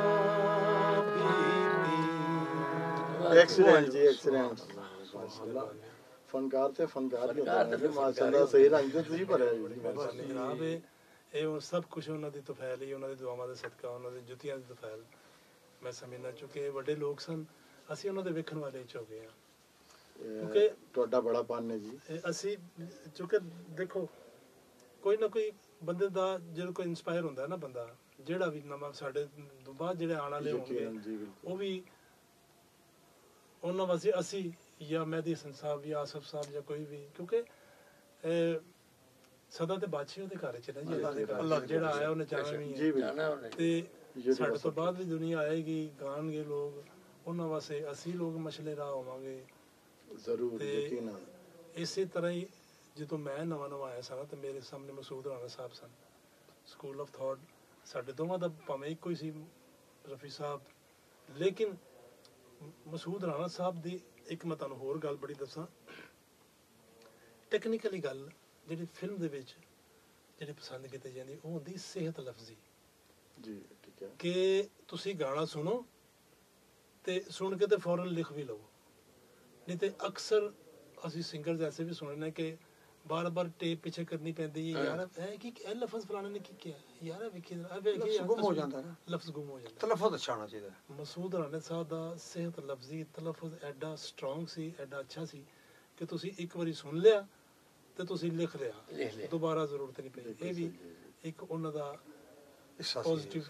बीती ਐਕਸੀਲੈਂਟ ਜੀ ਐਕਸੀਲੈਂਟ ਮਾਸ਼ਾਅੱਲਾ ਫਨਕਾਰ ਤੇ ਫਨਕਾਰ ਹੀ ਹੁੰਦਾ ਫਨਕਾਰ ਹੈ ਤੇ ਮਾਸ਼ਾਅੱਲਾ ਸਹੀ ਰੰਗ ਤੇ ਤੁਸੀਂ ਭਰਿਆ ਜੀ ਮਿਹਰਬਾਨੀ ਜਨਾਬ ਇਹ ਇਹ ਉਹ ਸਭ ਕੁਝ ਉਹਨਾਂ ਦੀ ਤਫੈਲ ਹੀ ਉਹਨਾਂ ਦੀ ਦੁਆਵਾਂ ਦੇ ਸਦਕਾ ਉਹਨਾਂ ਦੀ ਜੁੱਤੀਆਂ ਦੀ ਤਫੈਲ ਮੈਂ ਸਮਝਣਾ ਚੁੱਕੇ ਵੱਡੇ ਲੋਕ ਸਨ ਅਸੀਂ ਉਹਨਾਂ ਦੇ ਵੇਖਣ ਵਾਲੇ ਚ ਹੋ ਗਏ ਹਾਂ ਕਿਉਂਕਿ ਤੁਹਾਡਾ ਬੜਾ ਪਨ ਹੈ ਜੀ ਇਹ ਅਸੀਂ ਚੁੱਕੇ ਦੇਖੋ ਕੋਈ ਨਾ ਕੋਈ ਬੰਦੇ ਦਾ ਜਦੋਂ ਕੋਈ ਇਨਸਪਾਇਰ ਹੁੰਦਾ ਨਾ ਬੰਦਾ ਜਿਹੜਾ ਵੀ ਨਵਾਂ ਸਾਡੇ ਤੋਂ ਬਾਅਦ ਜਿਹੜੇ ਆਉਣ ਵਾਲੇ ਹੋਣਗੇ ਯਕੀਨ ਜੀ ਬਿਲਕੁਲ ਉਹ ਵੀ ਉਹਨਾਂ ਵਾਸਤੇ ਅਸੀਂ ਜਾਂ ਮਹਿਦੀ ਹਸਨ ਸਾਹਿਬ ਜਾਂ ਆਸਫ ਸਾਹਿਬ ਜਾਂ ਕੋਈ ਵੀ ਕਿਉਂਕਿ ਇਹ ਸਦਾ ਤੇ ਬਾਦਸ਼ਾਹ ਉਹਦੇ ਘਰ ਚ ਨਾ ਜੀ ਅੱਲਾਹ ਦੇ ਘਰ ਅੱਲਾਹ ਦੇ ਜਿਹੜਾ ਘਰ। ਆਇਆ ਉਹਨੇ ਜਾਣਾ ਵੀ ਜੀ ਹੈ ਬਿਲਕੁਲ ਜਾਣਾ ਉਹਨੇ ਤੇ ਜਿਹੜੀ ਸਾਡੇ ਤੋਂ ਵਸਤ- ਬਾਅਦ ਵੀ ਦੁਨੀਆ ਆਏਗੀ ਗਾਣਗੇ ਲੋਕ ਉਹਨਾਂ ਵਾਸਤੇ ਅਸੀਂ ਲੋਕ ਮਸ਼ਲੇ ਰਾਹ ਹੋਵਾਂਗੇ ਜ਼ਰੂਰ ਤੇ ਯਕੀਨ ਹੈ ਇਸੇ ਤਰ੍ਹਾਂ ਹੀ ਜਦੋਂ ਮੈਂ ਨਵਾਂ ਨਵਾਂ ਆਇਆ ਸਾਂ ਤੇ ਮੇਰੇ ਸਾਹਮਣੇ ਮਸੂਦ ਰਾਣਾ ਸਾਹਿਬ ਸਨ ਸਕੂਲ ਆਫ ਥਾਟ ਸਾਡੇ ਦੋਵਾਂ ਦਾ ਭਾਵੇਂ ਇੱਕੋ ਹੀ ਸੀ ਰਫੀ ਸਾਹਿਬ ਲੇਕਿਨ ਮਸੂਦ ਰਾਣਾ ਸਾਹਿਬ ਦੀ ਇੱਕ ਮੈਂ ਤੁਹਾਨੂੰ ਹੋਰ ਗੱਲ ਬੜੀ ਦੱਸਾਂ ਟੈਕਨੀਕਲੀ ਗੱਲ ਜਿਹੜੀ ਫਿਲਮ ਦੇ ਵਿੱਚ ਜਿਹੜੀ ਪਸੰਦ ਕੀਤੀ ਜਾਂਦੀ ਉਹ ਹੁੰਦੀ ਸਿਹਤ ਲਫ਼ਜ਼ੀ ਜੀ ਠੀਕ ਹੈ ਕਿ ਤੁਸੀਂ ਗਾਣਾ ਸੁਣੋ ਤੇ ਸੁਣ ਕੇ ਤੇ ਫੌਰਨ ਲਿਖ ਵੀ ਲਵੋ ਨਹੀਂ ਤੇ ਅਕਸਰ ਅਸੀਂ ਸਿੰਗਰਸ ਐਸੇ ਵੀ ਸੁਣਨੇ ਨੇ ਕਿ ਬਾਰ-ਬਾਰ ਟੇਪ ਪਿੱਛੇ ਕਰਨੀ ਪੈਂਦੀ ਹੈ ਯਾਰ ਇਹ ਕੀ ਇਹ ਲਫ਼ਜ਼ ਫਲਾਣੇ ਨੇ ਕੀ ਕਿਹਾ ਯਾਰ ਇਹ ਵੇਖੀ ਇਹ ਵੇਖੀ ਲਫ਼ਜ਼ ਗੁੰਮ ਹੋ ਜਾਂਦਾ ਨਾ। ਲਫ਼ਜ਼ ਗੁੰਮ ਹੋ ਜਾਂਦਾ ਤਲਫਜ਼ ਅੱਛਾ ਹੋਣਾ ਚਾਹੀਦਾ ਹੈ। ਮਸੂਦ ਰਾਣਾ ਸਾਹਿਬ ਦਾ ਸਿਹਤ ਲਫ਼ਜ਼ੀ ਤਲਫਜ਼ ਐਡਾ ਸਟਰੋਂਗ ਸੀ ਐਡਾ ਅੱਛਾ ਸੀ ਕਿ ਤੁਸੀਂ ਇੱਕ ਵਾਰੀ ਸੁਣ ਲਿਆ ਤੇ ਤੁਸੀਂ ਲਿਖ ਲਿਆ ਲਿਖ ਲਿਆ। ਦੁਬਾਰਾ ਜ਼ਰੂਰਤ ਨਹੀਂ ਪਈ ਇਹ ਵੀ ਇੱਕ ਉਹਨਾਂ ਦਾ ਹਿੱਸਾ ਸੀ ਪੋਜ਼ਿਟਿਵ ਇਸ ਕੰਮ ਦਾ।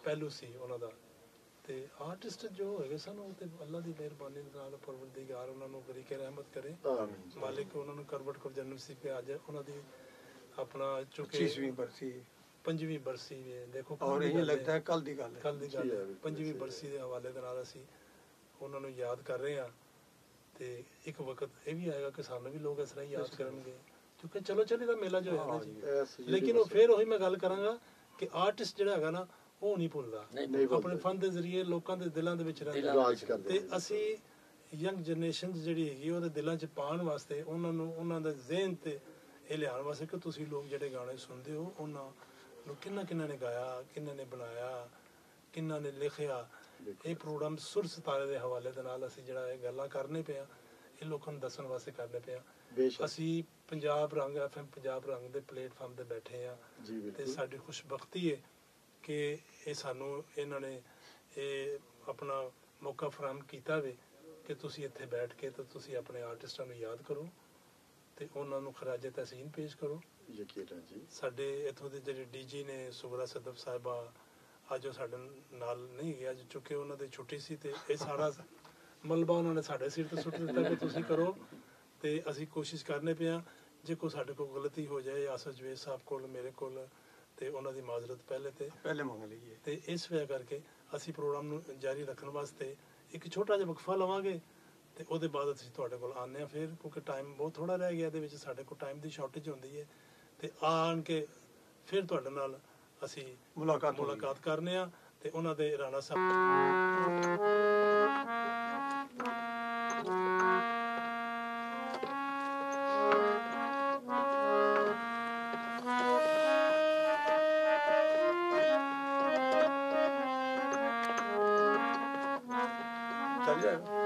ਪਹਿਲੂ ਸੀ ਉਹਨਾਂ ਦਾ। ਤੇ ਆਰਟਿਸਟ ਜੋ ਹੋਏਗੇ ਸਨ ਉਹ ਤੇ ਅੱਲਾ ਦੀ ਮਿਹਰਬਾਨੀ ਦੇ ਨਾਲ ਪਰਵਰਦੀਗਾਰ ਉਹਨਾਂ ਨੂੰ ਬਰੀਕੇ ਰਹਿਮਤ ਕਰੇ, ਆਮੀਨ। ਮਾਲਿਕ ਉਹਨਾਂ ਨੂੰ ਕਰਵਟ ਕਰ ਜਨਮ ਸੀ ਕਿ ਅੱਜ ਉਹਨਾਂ ਦੀ ਆਪਣਾ ਚੁੱਕੇ ਪੱਚੀਸਵੀਂ ਬਰਸੀ ਪੰਜਵੀਂ ਬਰਸੀ ਹੈ। ਦੇਖੋ ਔਰ ਇਹ ਲੱਗਦਾ ਹੈ ਕੱਲ ਦੀ ਗੱਲ ਹੈ। ਕੱਲ ਦੀ ਗੱਲ ਜੀ ਹੈ, ਹੈ, ਪੰਜਵੀਂ ਸਹੀ ਬਰਸੀ ਦੇ ਹਵਾਲੇ ਦੇ ਨਾਲ ਅਸੀਂ ਉਹਨਾਂ ਨੂੰ ਯਾਦ ਕਰ ਰਹੇ ਹਾਂ। ਤੇ ਇੱਕ ਵਕਤ ਇਹ ਵੀ ਆਏਗਾ ਕਿ ਸਾਨੂੰ ਵੀ ਲੋਕ ਇਸ ਤਰ੍ਹਾਂ ਹੀ ਯਾਦ ਕਰਨਗੇ, ਕਿਉਂਕਿ ਚਲੋ ਚਲੀ ਦਾ ਮੇਲਾ ਜੋ ਹੈ ਨਾ ਜੀ। ਐਸ ਜੀ ਲੇਕਿਨ ਉਹ ਫਿਰ ਉਹੀ ਮੈਂ ਗੱਲ ਕਰਾਂਗਾ ਕਿ ਆਰਟਿਸਟ ਜਿਹੜਾ ਹੈਗਾ ਨਾ ਉਹ ਨਹੀਂ ਭੁੱਲਦਾ, ਨਹੀਂ ਨਹੀਂ ਆਪਣੇ ਬੋਲਦੇ। ਫਨ ਦੇ ਜ਼ਰੀਏ ਲੋਕਾਂ ਦੇ ਦਿਲਾਂ ਦੇ ਵਿੱਚ ਰਹਿੰਦਾ। ਰਾਜ ਕਰਦੇ ਤੇ ਨੇ। ਅਸੀਂ ਯੰਗ ਜਨਰੇਸ਼ਨ ਜਿਹੜੀ ਹੈਗੀ ਉਹਦੇ ਦਿਲਾਂ 'ਚ ਪਾਉਣ ਵਾਸਤੇ ਉਹਨਾਂ ਨੂੰ ਉਹਨਾਂ ਦੇ ਜ਼ਿਹਨ ਤੇ ਇਹ ਲਿਆਉਣ ਵਾਸਤੇ ਕਿ ਤੁਸੀਂ ਲੋਕ ਜਿਹੜੇ ਗਾਣੇ ਸੁਣਦੇ ਹੋ ਉਹਨਾਂ ਨੂੰ ਕਿੰਨਾ ਕਿੰਨਾ ਨੇ ਗਾਇਆ, ਕਿੰਨਾ ਨੇ ਬਣਾਇਆ, ਕਿੰਨਾ ਨੇ ਲਿਖਿਆ। ਇਹ ਪ੍ਰੋਗਰਾਮ ਸੁਰ ਸਿਤਾਰੇ ਦੇ ਹਵਾਲੇ ਦੇ ਨਾਲ ਅਸੀਂ ਜਿਹੜਾ ਇਹ ਗੱਲਾਂ ਕਰਨੇ ਪਿਆ, ਇਹ ਲੋਕਾਂ ਨੂੰ ਦੱਸਣ ਵਾਸਤੇ ਕਰਨੇ ਪਿਆ। ਬੇਸ਼ੱਕ ਅਸੀਂ ਪੰਜਾਬ ਰੰਗ ਐਫ ਐਮ ਪੰਜਾਬ ਰੰਗ ਦੇ ਪਲੇਟਫਾਰਮ ਤੇ ਬੈਠੇ ਆ ਜੀ ਤੇ ਬਿਲਕੁਲ। ਸਾਡੀ ਖੁਸ਼ਬਖਤੀ ਹੈ ਕਿ ਇਹ ਸਾਨੂੰ ਇਹਨਾਂ ਨੇ ਇਹ ਆਪਣਾ ਮੌਕਾ ਫਰਾਹਮ ਕੀਤਾ ਵੇ ਕਿ ਤੁਸੀਂ ਇੱਥੇ ਬੈਠ ਕੇ ਤੇ ਤੁਸੀਂ ਆਪਣੇ ਆਰਟਿਸਟਾਂ ਨੂੰ ਯਾਦ ਕਰੋ ਤੇ ਉਹਨਾਂ ਨੂੰ ਖਰਾਜੇ ਤਹਿਸੀਨ ਪੇਸ਼ ਕਰੋ। ਯਕੀਨ ਹੈ ਜੀ। ਸਾਡੇ ਇੱਥੋਂ ਦੇ ਜਿਹੜੇ ਡੀਜੀ ਨੇ ਸੁਗਰਾ ਸਦਫ ਸਾਹਿਬਾ ਅੱਜ ਉਹ ਸਾਡੇ ਨਾਲ ਨਹੀਂ ਗਿਆ, ਅੱਜ ਚੁੱਕੇ ਉਹਨਾਂ ਦੀ ਛੁੱਟੀ ਸੀ ਤੇ ਇਹ ਸਾਰਾ ਮਲਬਾ ਉਹਨਾਂ ਨੇ ਸਾਡੇ ਸਿਰ ਤੇ ਸੁੱਟ ਦਿੱਤਾ ਕਿ ਤੁਸੀਂ ਕਰੋ। ਤੇ ਅਸੀਂ ਕੋਸ਼ਿਸ਼ ਕਰਨੇ ਪਿਆ, ਜੇ ਕੋਈ ਸਾਡੇ ਕੋਲ ਗਲਤੀ ਹੋ ਜਾਏ ਆਸਫ ਜਵੇਦ ਸਾਹਿਬ ਕੋਲ, ਮੇਰੇ ਕੋਲ, ਤੇ ਉਹਨਾਂ ਦੀ ਮਾਜ਼ਰਤ ਪਹਿਲੇ ਤੇ ਪਹਿਲੇ ਮੰਗ ਲਈਏ। ਤੇ ਇਸ ਵਜ੍ਹਾ ਕਰਕੇ ਅਸੀਂ ਪ੍ਰੋਗਰਾਮ ਨੂੰ ਜਾਰੀ ਰੱਖਣ ਵਾਸਤੇ ਇੱਕ ਛੋਟਾ ਜਿਹਾ ਵਕਫਾ ਲਵਾਂਗੇ ਤੇ ਉਹਦੇ ਬਾਅਦ ਅਸੀਂ ਤੁਹਾਡੇ ਕੋਲ ਆਉਂਦੇ ਹਾਂ ਫਿਰ, ਕਿਉਂਕਿ ਟਾਈਮ ਬਹੁਤ ਥੋੜਾ ਰਹਿ ਗਿਆ ਇਹਦੇ ਵਿੱਚ, ਸਾਡੇ ਕੋਲ ਟਾਈਮ ਦੀ ਸ਼ਾਰਟੇਜ ਹੁੰਦੀ ਹੈ। ਤੇ ਆਣ ਕੇ ਫਿਰ ਤੁਹਾਡੇ ਨਾਲ ਅਸੀਂ ਮੁਲਾਕਾਤ ਹੋਵੇਗੀ। ਮੁਲਾਕਾਤ ਕਰਨੇ ਆ ਤੇ ਉਹਨਾਂ ਦੇ ਰਾਣਾ ਸਾਹਿਬ ਚੱਲ ਜਾਏਗਾ।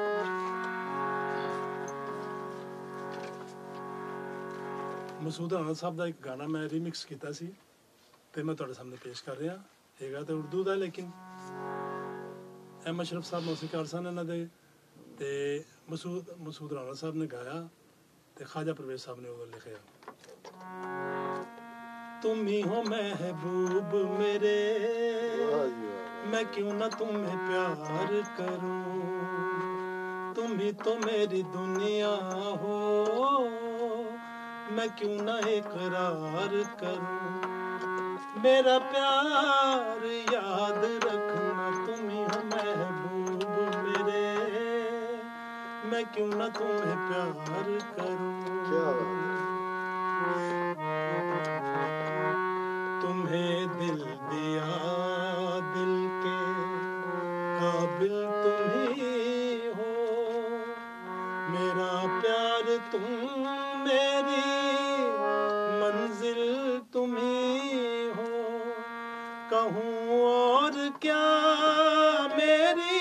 ਮਸੂਦ ਰਾਣਾ ਸਾਹਿਬ ਦਾ ਇੱਕ ਗਾਣਾ ਮੈਂ ਰੀਮਿਕਸ ਕੀਤਾ ਸੀ ਤੇ ਮੈਂ ਤੁਹਾਡੇ ਸਾਹਮਣੇ ਪੇਸ਼ ਕਰ ਰਿਹਾ। ਹੈਗਾ ਤੇ ਉਰਦੂ ਦਾ, ਲੇਕਿਨ ਐਮ ਅਸ਼ਰਫ ਸਾਹਿਬ ਮੌਸੀਕਾਰ ਸਨ ਇਹਨਾਂ ਦੇ ਤੇ ਮਸੂਦ ਮਸੂਦ ਰਾਣਾ ਸਾਹਿਬ ਨੇ ਗਾਇਆ ਤੇ ख्वाजा परवेज साहब ने वो लिखा। तुम ही हो महबूब मेरे, ਵਾਹ ਜੀ ਵਾਹ। मैं क्यों ना तुम्हें प्यार करूं, तुम ही तो मेरी दुनिया हो, मैं क्यों ना इकरार करूं। मेरा प्यार याद रखना, तुम ही हो महबूब मेरे, मैं क्यों ना तुम्हें प्यार करूं। क्या बात है। तुम्हें दिल दिया, दिल के काबिल तुम ही हो, मेरा प्यार तुम, मेरी मंजिल तुम ही हो। कहूँ और क्या, मेरी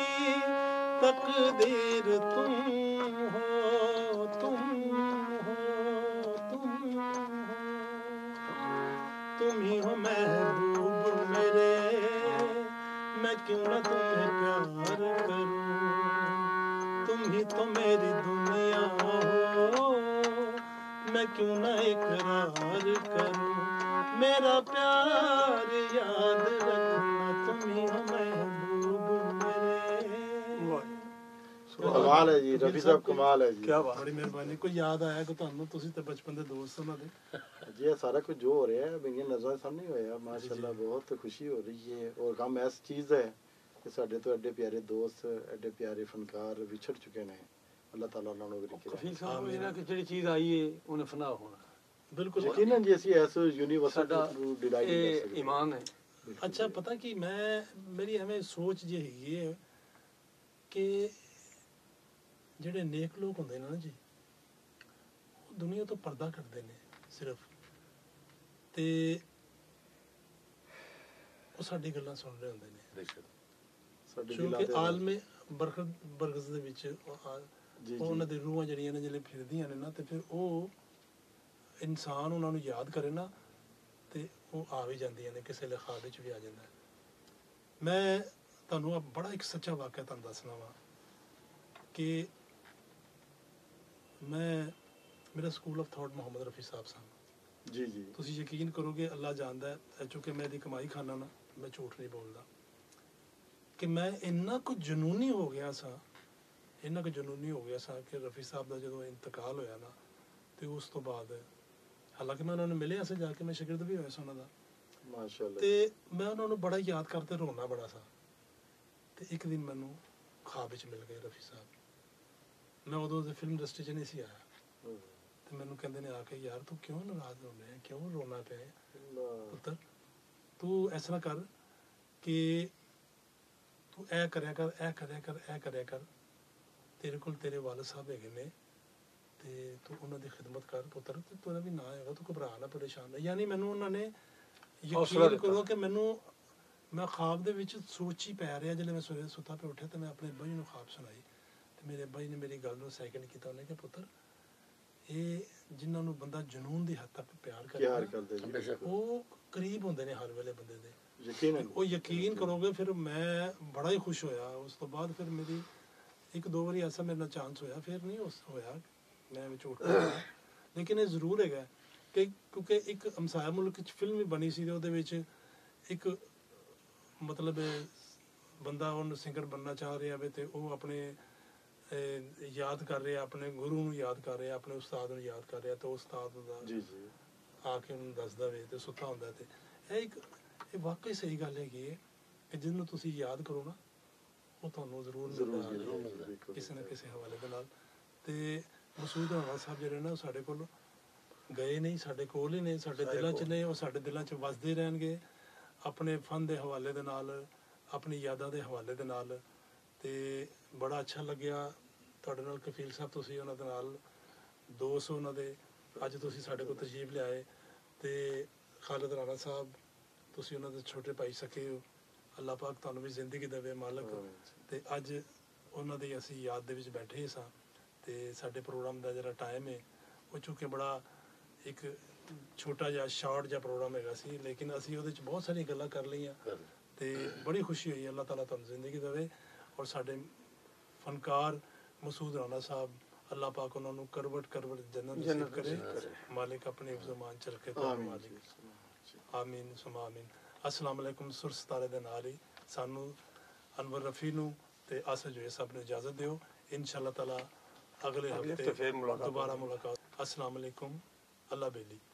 तकदीर तुम हो, तुम हो, तुम हो। तुम ही हो महबूब मेरे, मैं क्यों ना तुम्हें प्यार करूं। तुम ही तो मेरी दुनिया हो, मैं क्यों ना इकरार करूं। मेरा प्यार याद रखना, तुम ही हो महबूब मेरे। ਕਮਾਲ ਹੈ ਜੀ, ਰਫੀ ਸਾਹਿਬ ਕਮਾਲ ਹੈ ਜੀ। ਕੀ ਬਾਤ। ਬੜੀ ਮਿਹਰਬਾਨੀ। ਕੋਈ ਯਾਦ ਆਇਆ ਕਿ ਤੁਹਾਨੂੰ, ਤੁਸੀਂ ਤੇ ਬਚਪਨ ਦੇ ਦੋਸਤ ਉਹਨਾਂ ਦੇ। ਜੀ ਇਹ ਸਾਰਾ ਕੁਝ ਜੋ ਹੋ ਰਿਹਾ ਹੈ ਮੇਰੀਆਂ ਨਜ਼ਰਾਂ ਸਾਹਮਣੇ ਹੋਇਆ, ਮਾਸ਼ਾਅੱਲਾ ਬਹੁਤ ਖੁਸ਼ੀ ਹੋ ਰਹੀ ਹੈ। ਔਰ ਕੰਮ ਇਸ ਚੀਜ਼ ਹੈ ਕਿ ਸਾਡੇ ਤੋਂ ਐਡੇ ਪਿਆਰੇ ਦੋਸਤ, ਐਡੇ ਪਿਆਰੇ ਫਨਕਾਰ ਵਿਛੜ ਚੁੱਕੇ ਨੇ। ਅੱਲਾਹ ਤਾਲਾ ਉਹਨਾਂ ਨੂੰ ਵੀ ਰੱਖੇ। ਕਫੀਲ ਸਾਹਿਬ ਇਹ ਨਾ ਕਿ ਜਿਹੜੀ ਚੀਜ਼ ਆਈ ਹੈ ਉਹਨੇ ਫਨਾ ਹੋਣਾ। ਬਿਲਕੁਲ ਯਕੀਨਨ ਜੀ ਅਸੀਂ ਇਸ ਯੂਨੀਵਰਸਲ ਸਾਡਾ ਨੂੰ ਡਿਨਾਈ ਨਹੀਂ ਕਰ ਇਹ ਸਕਦੇ। ਈਮਾਨ ਹੈ। ਅੱਛਾ, ਪਤਾ ਕੀ ਮੈਂ ਮੇਰੀ ਐਵੇਂ ਸੋਚ ਜਿਹੀ ਹੈਗੀ ਹੈ ਕਿ ਜਿਹੜੇ ਨੇਕ ਲੋਕ ਹੁੰਦੇ ਨੇ ਨਾ ਜੀ, ਉਹ ਦੁਨੀਆ ਤੋਂ ਪਰਦਾ ਕੱਢਦੇ ਨੇ ਸਿਰਫ, ਤੇ ਉਹ ਸਾਡੀ ਗੱਲਾਂ ਸੁਣ ਰਹੇ ਹੁੰਦੇ ਨੇ। ਸਾਡੇ ਦਿਲਾਂ ਕਿਉਂਕਿ ਤੇ ਆਲਮੇ ਬਰਕਤ ਬਰਗਜ਼ ਦੇ ਵਿੱਚ ਉਹ ਆ- ਜੀ ਉਹ ਉਹਨਾਂ ਜੀ ਦੀ ਰੂਹਾਂ ਜਿਹੜੀਆਂ ਨੇ ਜਿਹੜੇ ਫਿਰਦੀਆਂ ਨੇ ਨਾ, ਤੇ ਫਿਰ ਉਹ ਇਨਸਾਨ ਉਹਨਾਂ ਨੂੰ ਯਾਦ ਕਰੇ ਨਾ ਤੇ ਉਹ ਆ ਵੀ ਜਾਂਦੀਆਂ ਨੇ, ਕਿਸੇ ਲਈ ख्वाब ਵਿੱਚ ਵੀ ਆ ਜਾਂਦਾ ਹੈ। ਮੈਂ ਤੁਹਾਨੂੰ ਆ ਬੜਾ ਇੱਕ ਸੱਚਾ ਵਾਕਿਆ ਤੁਹਾਨੂੰ ਦੱਸਣਾ ਵਾ ਕਿ ਮੈਂ ਮੇਰਾ school of thought Muhammad Rafi sahib ਸਨ। ਜੀ ਜੀ ਤੁਸੀਂ ਯਕੀਨ ਕਰੋਗੇ, ਅੱਲਾ ਜਾਣਦਾ ਹੈ, ਚੂੰਕਿ ਮੈਂ ਇਹਦੀ ਕਮਾਈ ਖਾਨਾ ਨਾ, ਮੈਂ ਝੂਠ ਨਹੀਂ ਬੋਲਦਾ, ਕਿ ਮੈਂ ਇੰਨਾ ਕੁ ਜਨੂਨੀ ਹੋ ਗਿਆ ਸਾਂ, ਇੰਨਾ ਕੁ ਜਨੂਨੀ ਹੋ ਗਿਆ ਸਾਂ ਕਿ ਰਫੀ ਸਾਹਿਬ ਦਾ ਜਦੋਂ ਇੰਤਕਾਲ ਹੋਇਆ ਨਾ, ਤੇ ਉਸ ਤੋਂ ਬਾਅਦ ਹਾਲਾਂਕਿ ਮੈਂ ਉਹਨਾਂ ਨੂੰ ਮਿਲਿਆ ਸੀ ਜਾ ਕੇ, ਮੈਂ ਸ਼ਾਗਿਰਦ ਵੀ ਹੋਇਆ ਸੀ ਉਹਨਾਂ ਦਾ, ਮਾਸ਼ਾਅੱਲਾ, ਤੇ ਮੈਂ ਉਹਨਾਂ ਨੂੰ ਬੜਾ ਯਾਦ ਕਰਦੇ ਰੋਣਾ ਬੜਾ ਸਾਂ। ਤੇ ਇੱਕ ਦਿਨ ਮੈਨੂੰ ख्वाब ਵਿੱਚ ਮਿਲ ਗਏ ਰਫੀ ਸਾਹਿਬ। ਮੈਂ ਉਦੋਂ ਫਿਲਮ ਇੰਡਸਟਰੀ 'ਚ ਨਹੀਂ ਸੀ ਆਇਆ, ਤੇ ਮੈਨੂੰ ਕਹਿੰਦੇ ਨੇ ਆ ਕੇ, ਯਾਰ ਤੂੰ ਕਿਉਂ ਨਾਰਾਜ਼ ਹੋ ਰਿਹਾ, ਕਿਉਂ ਰੋਣਾ ਪਿਆ ਪੁੱਤਰ, ਤੂੰ ਇਸ ਤਰ੍ਹਾਂ ਕਰ ਕਿ ਤੂੰ ਇਹ ਕਰਿਆ ਕਰ, ਇਹ ਕਰਿਆ ਕਰ, ਇਹ ਕਰਿਆ ਕਰ, ਤੇਰੇ ਕੋਲ ਤੇਰੇ ਵਾਲਦ ਸਾਹਿਬ ਹੈਗੇ ਨੇ, ਤੇ ਤੂੰ ਉਹਨਾਂ ਦੀ ਖਿਦਮਤ ਕਰ ਪੁੱਤਰ, ਤੇ ਤੇਰਾ ਵੀ ਨਾਂ ਹੈਗਾ, ਤੂੰ ਘਬਰਾ ਨਾ, ਪਰੇਸ਼ਾਨ ਨਾ। ਯਾਨੀ ਮੈਨੂੰ ਉਹਨਾਂ ਨੇ ਯਕੀਨ ਕਰੋ ਕਿ ਮੈਨੂੰ, ਮੈਂ ख्वाब ਦੇ ਵਿੱਚ ਸੋਚੀ ਪੈ ਰਿਹਾ, ਜਦੋਂ ਮੈਂ ਸਵੇਰੇ ਸੁੱਤਾ ਪਿਆ ਉੱਠਿਆ ਤੇ ਮੈਂ ਆਪਣੇ ਅੱਬਾ ਜੀ ਨੂੰ ख्वाब ਸੁਣਾਈ, ਤੇ ਮੇਰੇ ਅੱਬਾ ਜੀ ਨੇ ਮੇਰੀ ਗੱਲ ਨੂੰ ਸੈਕਿੰਡ ਕੀਤਾ। ਉਹਨੇ ਕਿਹਾ ਪੁੱਤਰ, ਇਹ ਜਿਨ੍ਹਾਂ ਨੂੰ ਬੰਦਾ ਜਨੂਨ ਦੀ ਹੱਦ ਤੱਕ ਪਿਆਰ ਕਰਦਾ, ਉਹ ਕਰੀਬ ਹੁੰਦੇ ਨੇ ਹਰ ਵੇਲੇ ਬੰਦੇ ਦੇ, ਯਕੀਨ ਉਹ ਯਕੀਨ ਕਰੋਗੇ। ਫਿਰ ਮੈਂ ਬੜਾ ਹੀ ਖੁਸ਼ ਹੋਇਆ। ਉਸ ਤੋਂ ਬਾਅਦ ਫਿਰ ਮੇਰੀ ਇੱਕ ਦੋ ਵਾਰੀ ਐਸਾ ਮੇਰੇ ਨਾਲ ਚਾਂਸ ਹੋਇਆ, ਫਿਰ ਨਹੀਂ ਉਸ ਹੋਇਆ, ਮੈਂ ਵਿੱਚ ਝੂਠ ਬੋਲਿਆ, ਲੇਕਿਨ ਇਹ ਜ਼ਰੂਰ ਹੈਗਾ ਕਿ ਕਿਉਂਕਿ ਇੱਕ ਹਮਸਾਇਆ ਮੁਲਕ 'ਚ ਫਿਲਮ ਵੀ ਬਣੀ ਸੀ, ਉਹਦੇ ਵਿੱਚ ਇੱਕ ਮਤਲਬ ਬੰਦਾ ਉਹਨੂੰ ਸਿੰਗਰ ਬਣਨਾ ਚਾਹ ਰਿਹਾ ਵੇ, ਤੇ ਉਹ ਆਪਣੇ ਯਾਦ ਕਰ ਰਿਹਾ, ਆਪਣੇ ਗੁਰੂ ਨੂੰ ਯਾਦ ਕਰ ਰਿਹਾ, ਆਪਣੇ ਉਸਤਾਦ ਨੂੰ ਯਾਦ ਕਰ ਰਿਹਾ, ਤੇ ਉਸਤਾਦ ਦਾ ਜੀ ਜੀ ਆ ਕੇ ਉਹਨੂੰ ਦੱਸਦਾ ਵੇ ਤੇ ਸੁੱਤਾ ਹੁੰਦਾ। ਤੇ ਇਹ ਇੱਕ ਇਹ ਵਾਕਈ ਸਹੀ ਗੱਲ ਹੈਗੀ ਹੈ ਕਿ ਜਿਹਨੂੰ ਤੁਸੀਂ ਯਾਦ ਕਰੋ ਨਾ, ਉਹ ਤੁਹਾਨੂੰ ਜ਼ਰੂਰ ਮਿਲਦਾ ਕਿਸੇ ਨਾ ਕਿਸੇ ਹਵਾਲੇ ਦੇ ਨਾਲ। ਤੇ ਮਸੂਦ ਰਾਣਾ ਸਾਹਿਬ ਜਿਹੜੇ ਨੇ ਉਹ ਸਾਡੇ ਕੋਲ ਗਏ ਨਹੀਂ, ਸਾਡੇ ਕੋਲ ਹੀ ਨੇ, ਸਾਡੇ ਦਿਲਾਂ 'ਚ ਨੇ, ਉਹ ਸਾਡੇ ਦਿਲਾਂ 'ਚ ਵਸਦੇ ਰਹਿਣਗੇ, ਆਪਣੇ ਫਨ ਦੇ ਹਵਾਲੇ ਦੇ ਨਾਲ, ਆਪਣੀ ਯਾਦਾਂ ਦੇ ਹਵਾਲੇ ਦੇ ਨਾਲ। ਤੇ ਬੜਾ ਅੱਛਾ ਲੱਗਿਆ ਤੁਹਾਡੇ ਨਾਲ ਕਫੀਲ ਸਾਹਿਬ, ਤੁਸੀਂ ਉਹਨਾਂ ਦੇ ਨਾਲ ਦੋਸਤ ਉਹਨਾਂ ਦੇ, ਅੱਜ ਤੁਸੀਂ ਸਾਡੇ ਕੋਲ ਤਸ਼ਰੀਫ ਲਿਆਏ। ਤੇ ਖਾਲਿਦ ਰਾਣਾ ਸਾਹਿਬ, ਤੁਸੀਂ ਉਹਨਾਂ ਦੇ ਛੋਟੇ ਭਾਈ ਸਕੇ ਹੋ, ਅੱਲਾਹ ਪਾਕ ਤੁਹਾਨੂੰ ਵੀ ਜ਼ਿੰਦਗੀ ਦੇਵੇ ਮਾਲਕ। ਤੇ ਅੱਜ ਉਹਨਾਂ ਦੀ ਅਸੀਂ ਯਾਦ ਦੇ ਵਿੱਚ ਬੈਠੇ ਸਾਂ, ਤੇ ਸਾਡੇ ਪ੍ਰੋਗਰਾਮ ਦਾ ਜਿਹੜਾ ਟਾਈਮ ਹੈ ਉਹ ਚੂँਕਿ ਬੜਾ ਇੱਕ ਛੋਟਾ ਜਿਹਾ ਸ਼ਾਰਟ ਜਿਹਾ ਪ੍ਰੋਗਰਾਮ ਹੈਗਾ ਸੀ, ਲੇਕਿਨ ਅਸੀਂ ਉਹਦੇ 'ਚ ਬਹੁਤ ਸਾਰੀਆਂ ਗੱਲਾਂ ਕਰ ਲਈਆਂ, ਤੇ ਬੜੀ ਖੁਸ਼ੀ ਹੋਈ। ਅੱਲਾਹ ਤਾਲਾ ਤੁਹਾਨੂੰ ਜ਼ਿੰਦਗੀ ਦੇਵੇ। ਔਰ ਸਾਡੇ ਫਨਕਾਰ ਮਸੂਦ ਰਾਣਾ ਸਾਹਿਬ, ਅੱਲਾਹ ਪਾਕ ਉਹਨਾਂ ਨੂੰ ਕਰਵਟ ਕਰਵਟ ਜੰਨਤ ਨਸੀਬ ਕਰੇ, ਮਾਲਿਕ ਆਪਣੇ ਜ਼ਮਾਨ ਚ ਰੱਖੇ, ਮਾਲਿਕ ਆਮੀਨ ਸੁਮਾ ਆਮੀਨ। अस्सलाम वालेकुम। सुर सितारे ਦੇ ਨਾਲ ਹੀ ਸਾਨੂੰ ਅਨਵਰ ਰਫੀ ਨੂੰ ਤੇ ਆਸਾ ਜੋਏ ਸਾਹਿਬ ਨੂੰ ਇਜਾਜ਼ਤ ਦਿਓ। इंशाअल्लाह ताला अगले हफ्ते दुबारा मुलाकात। अस्सलाम वालेकुम। अल्लाह बेली।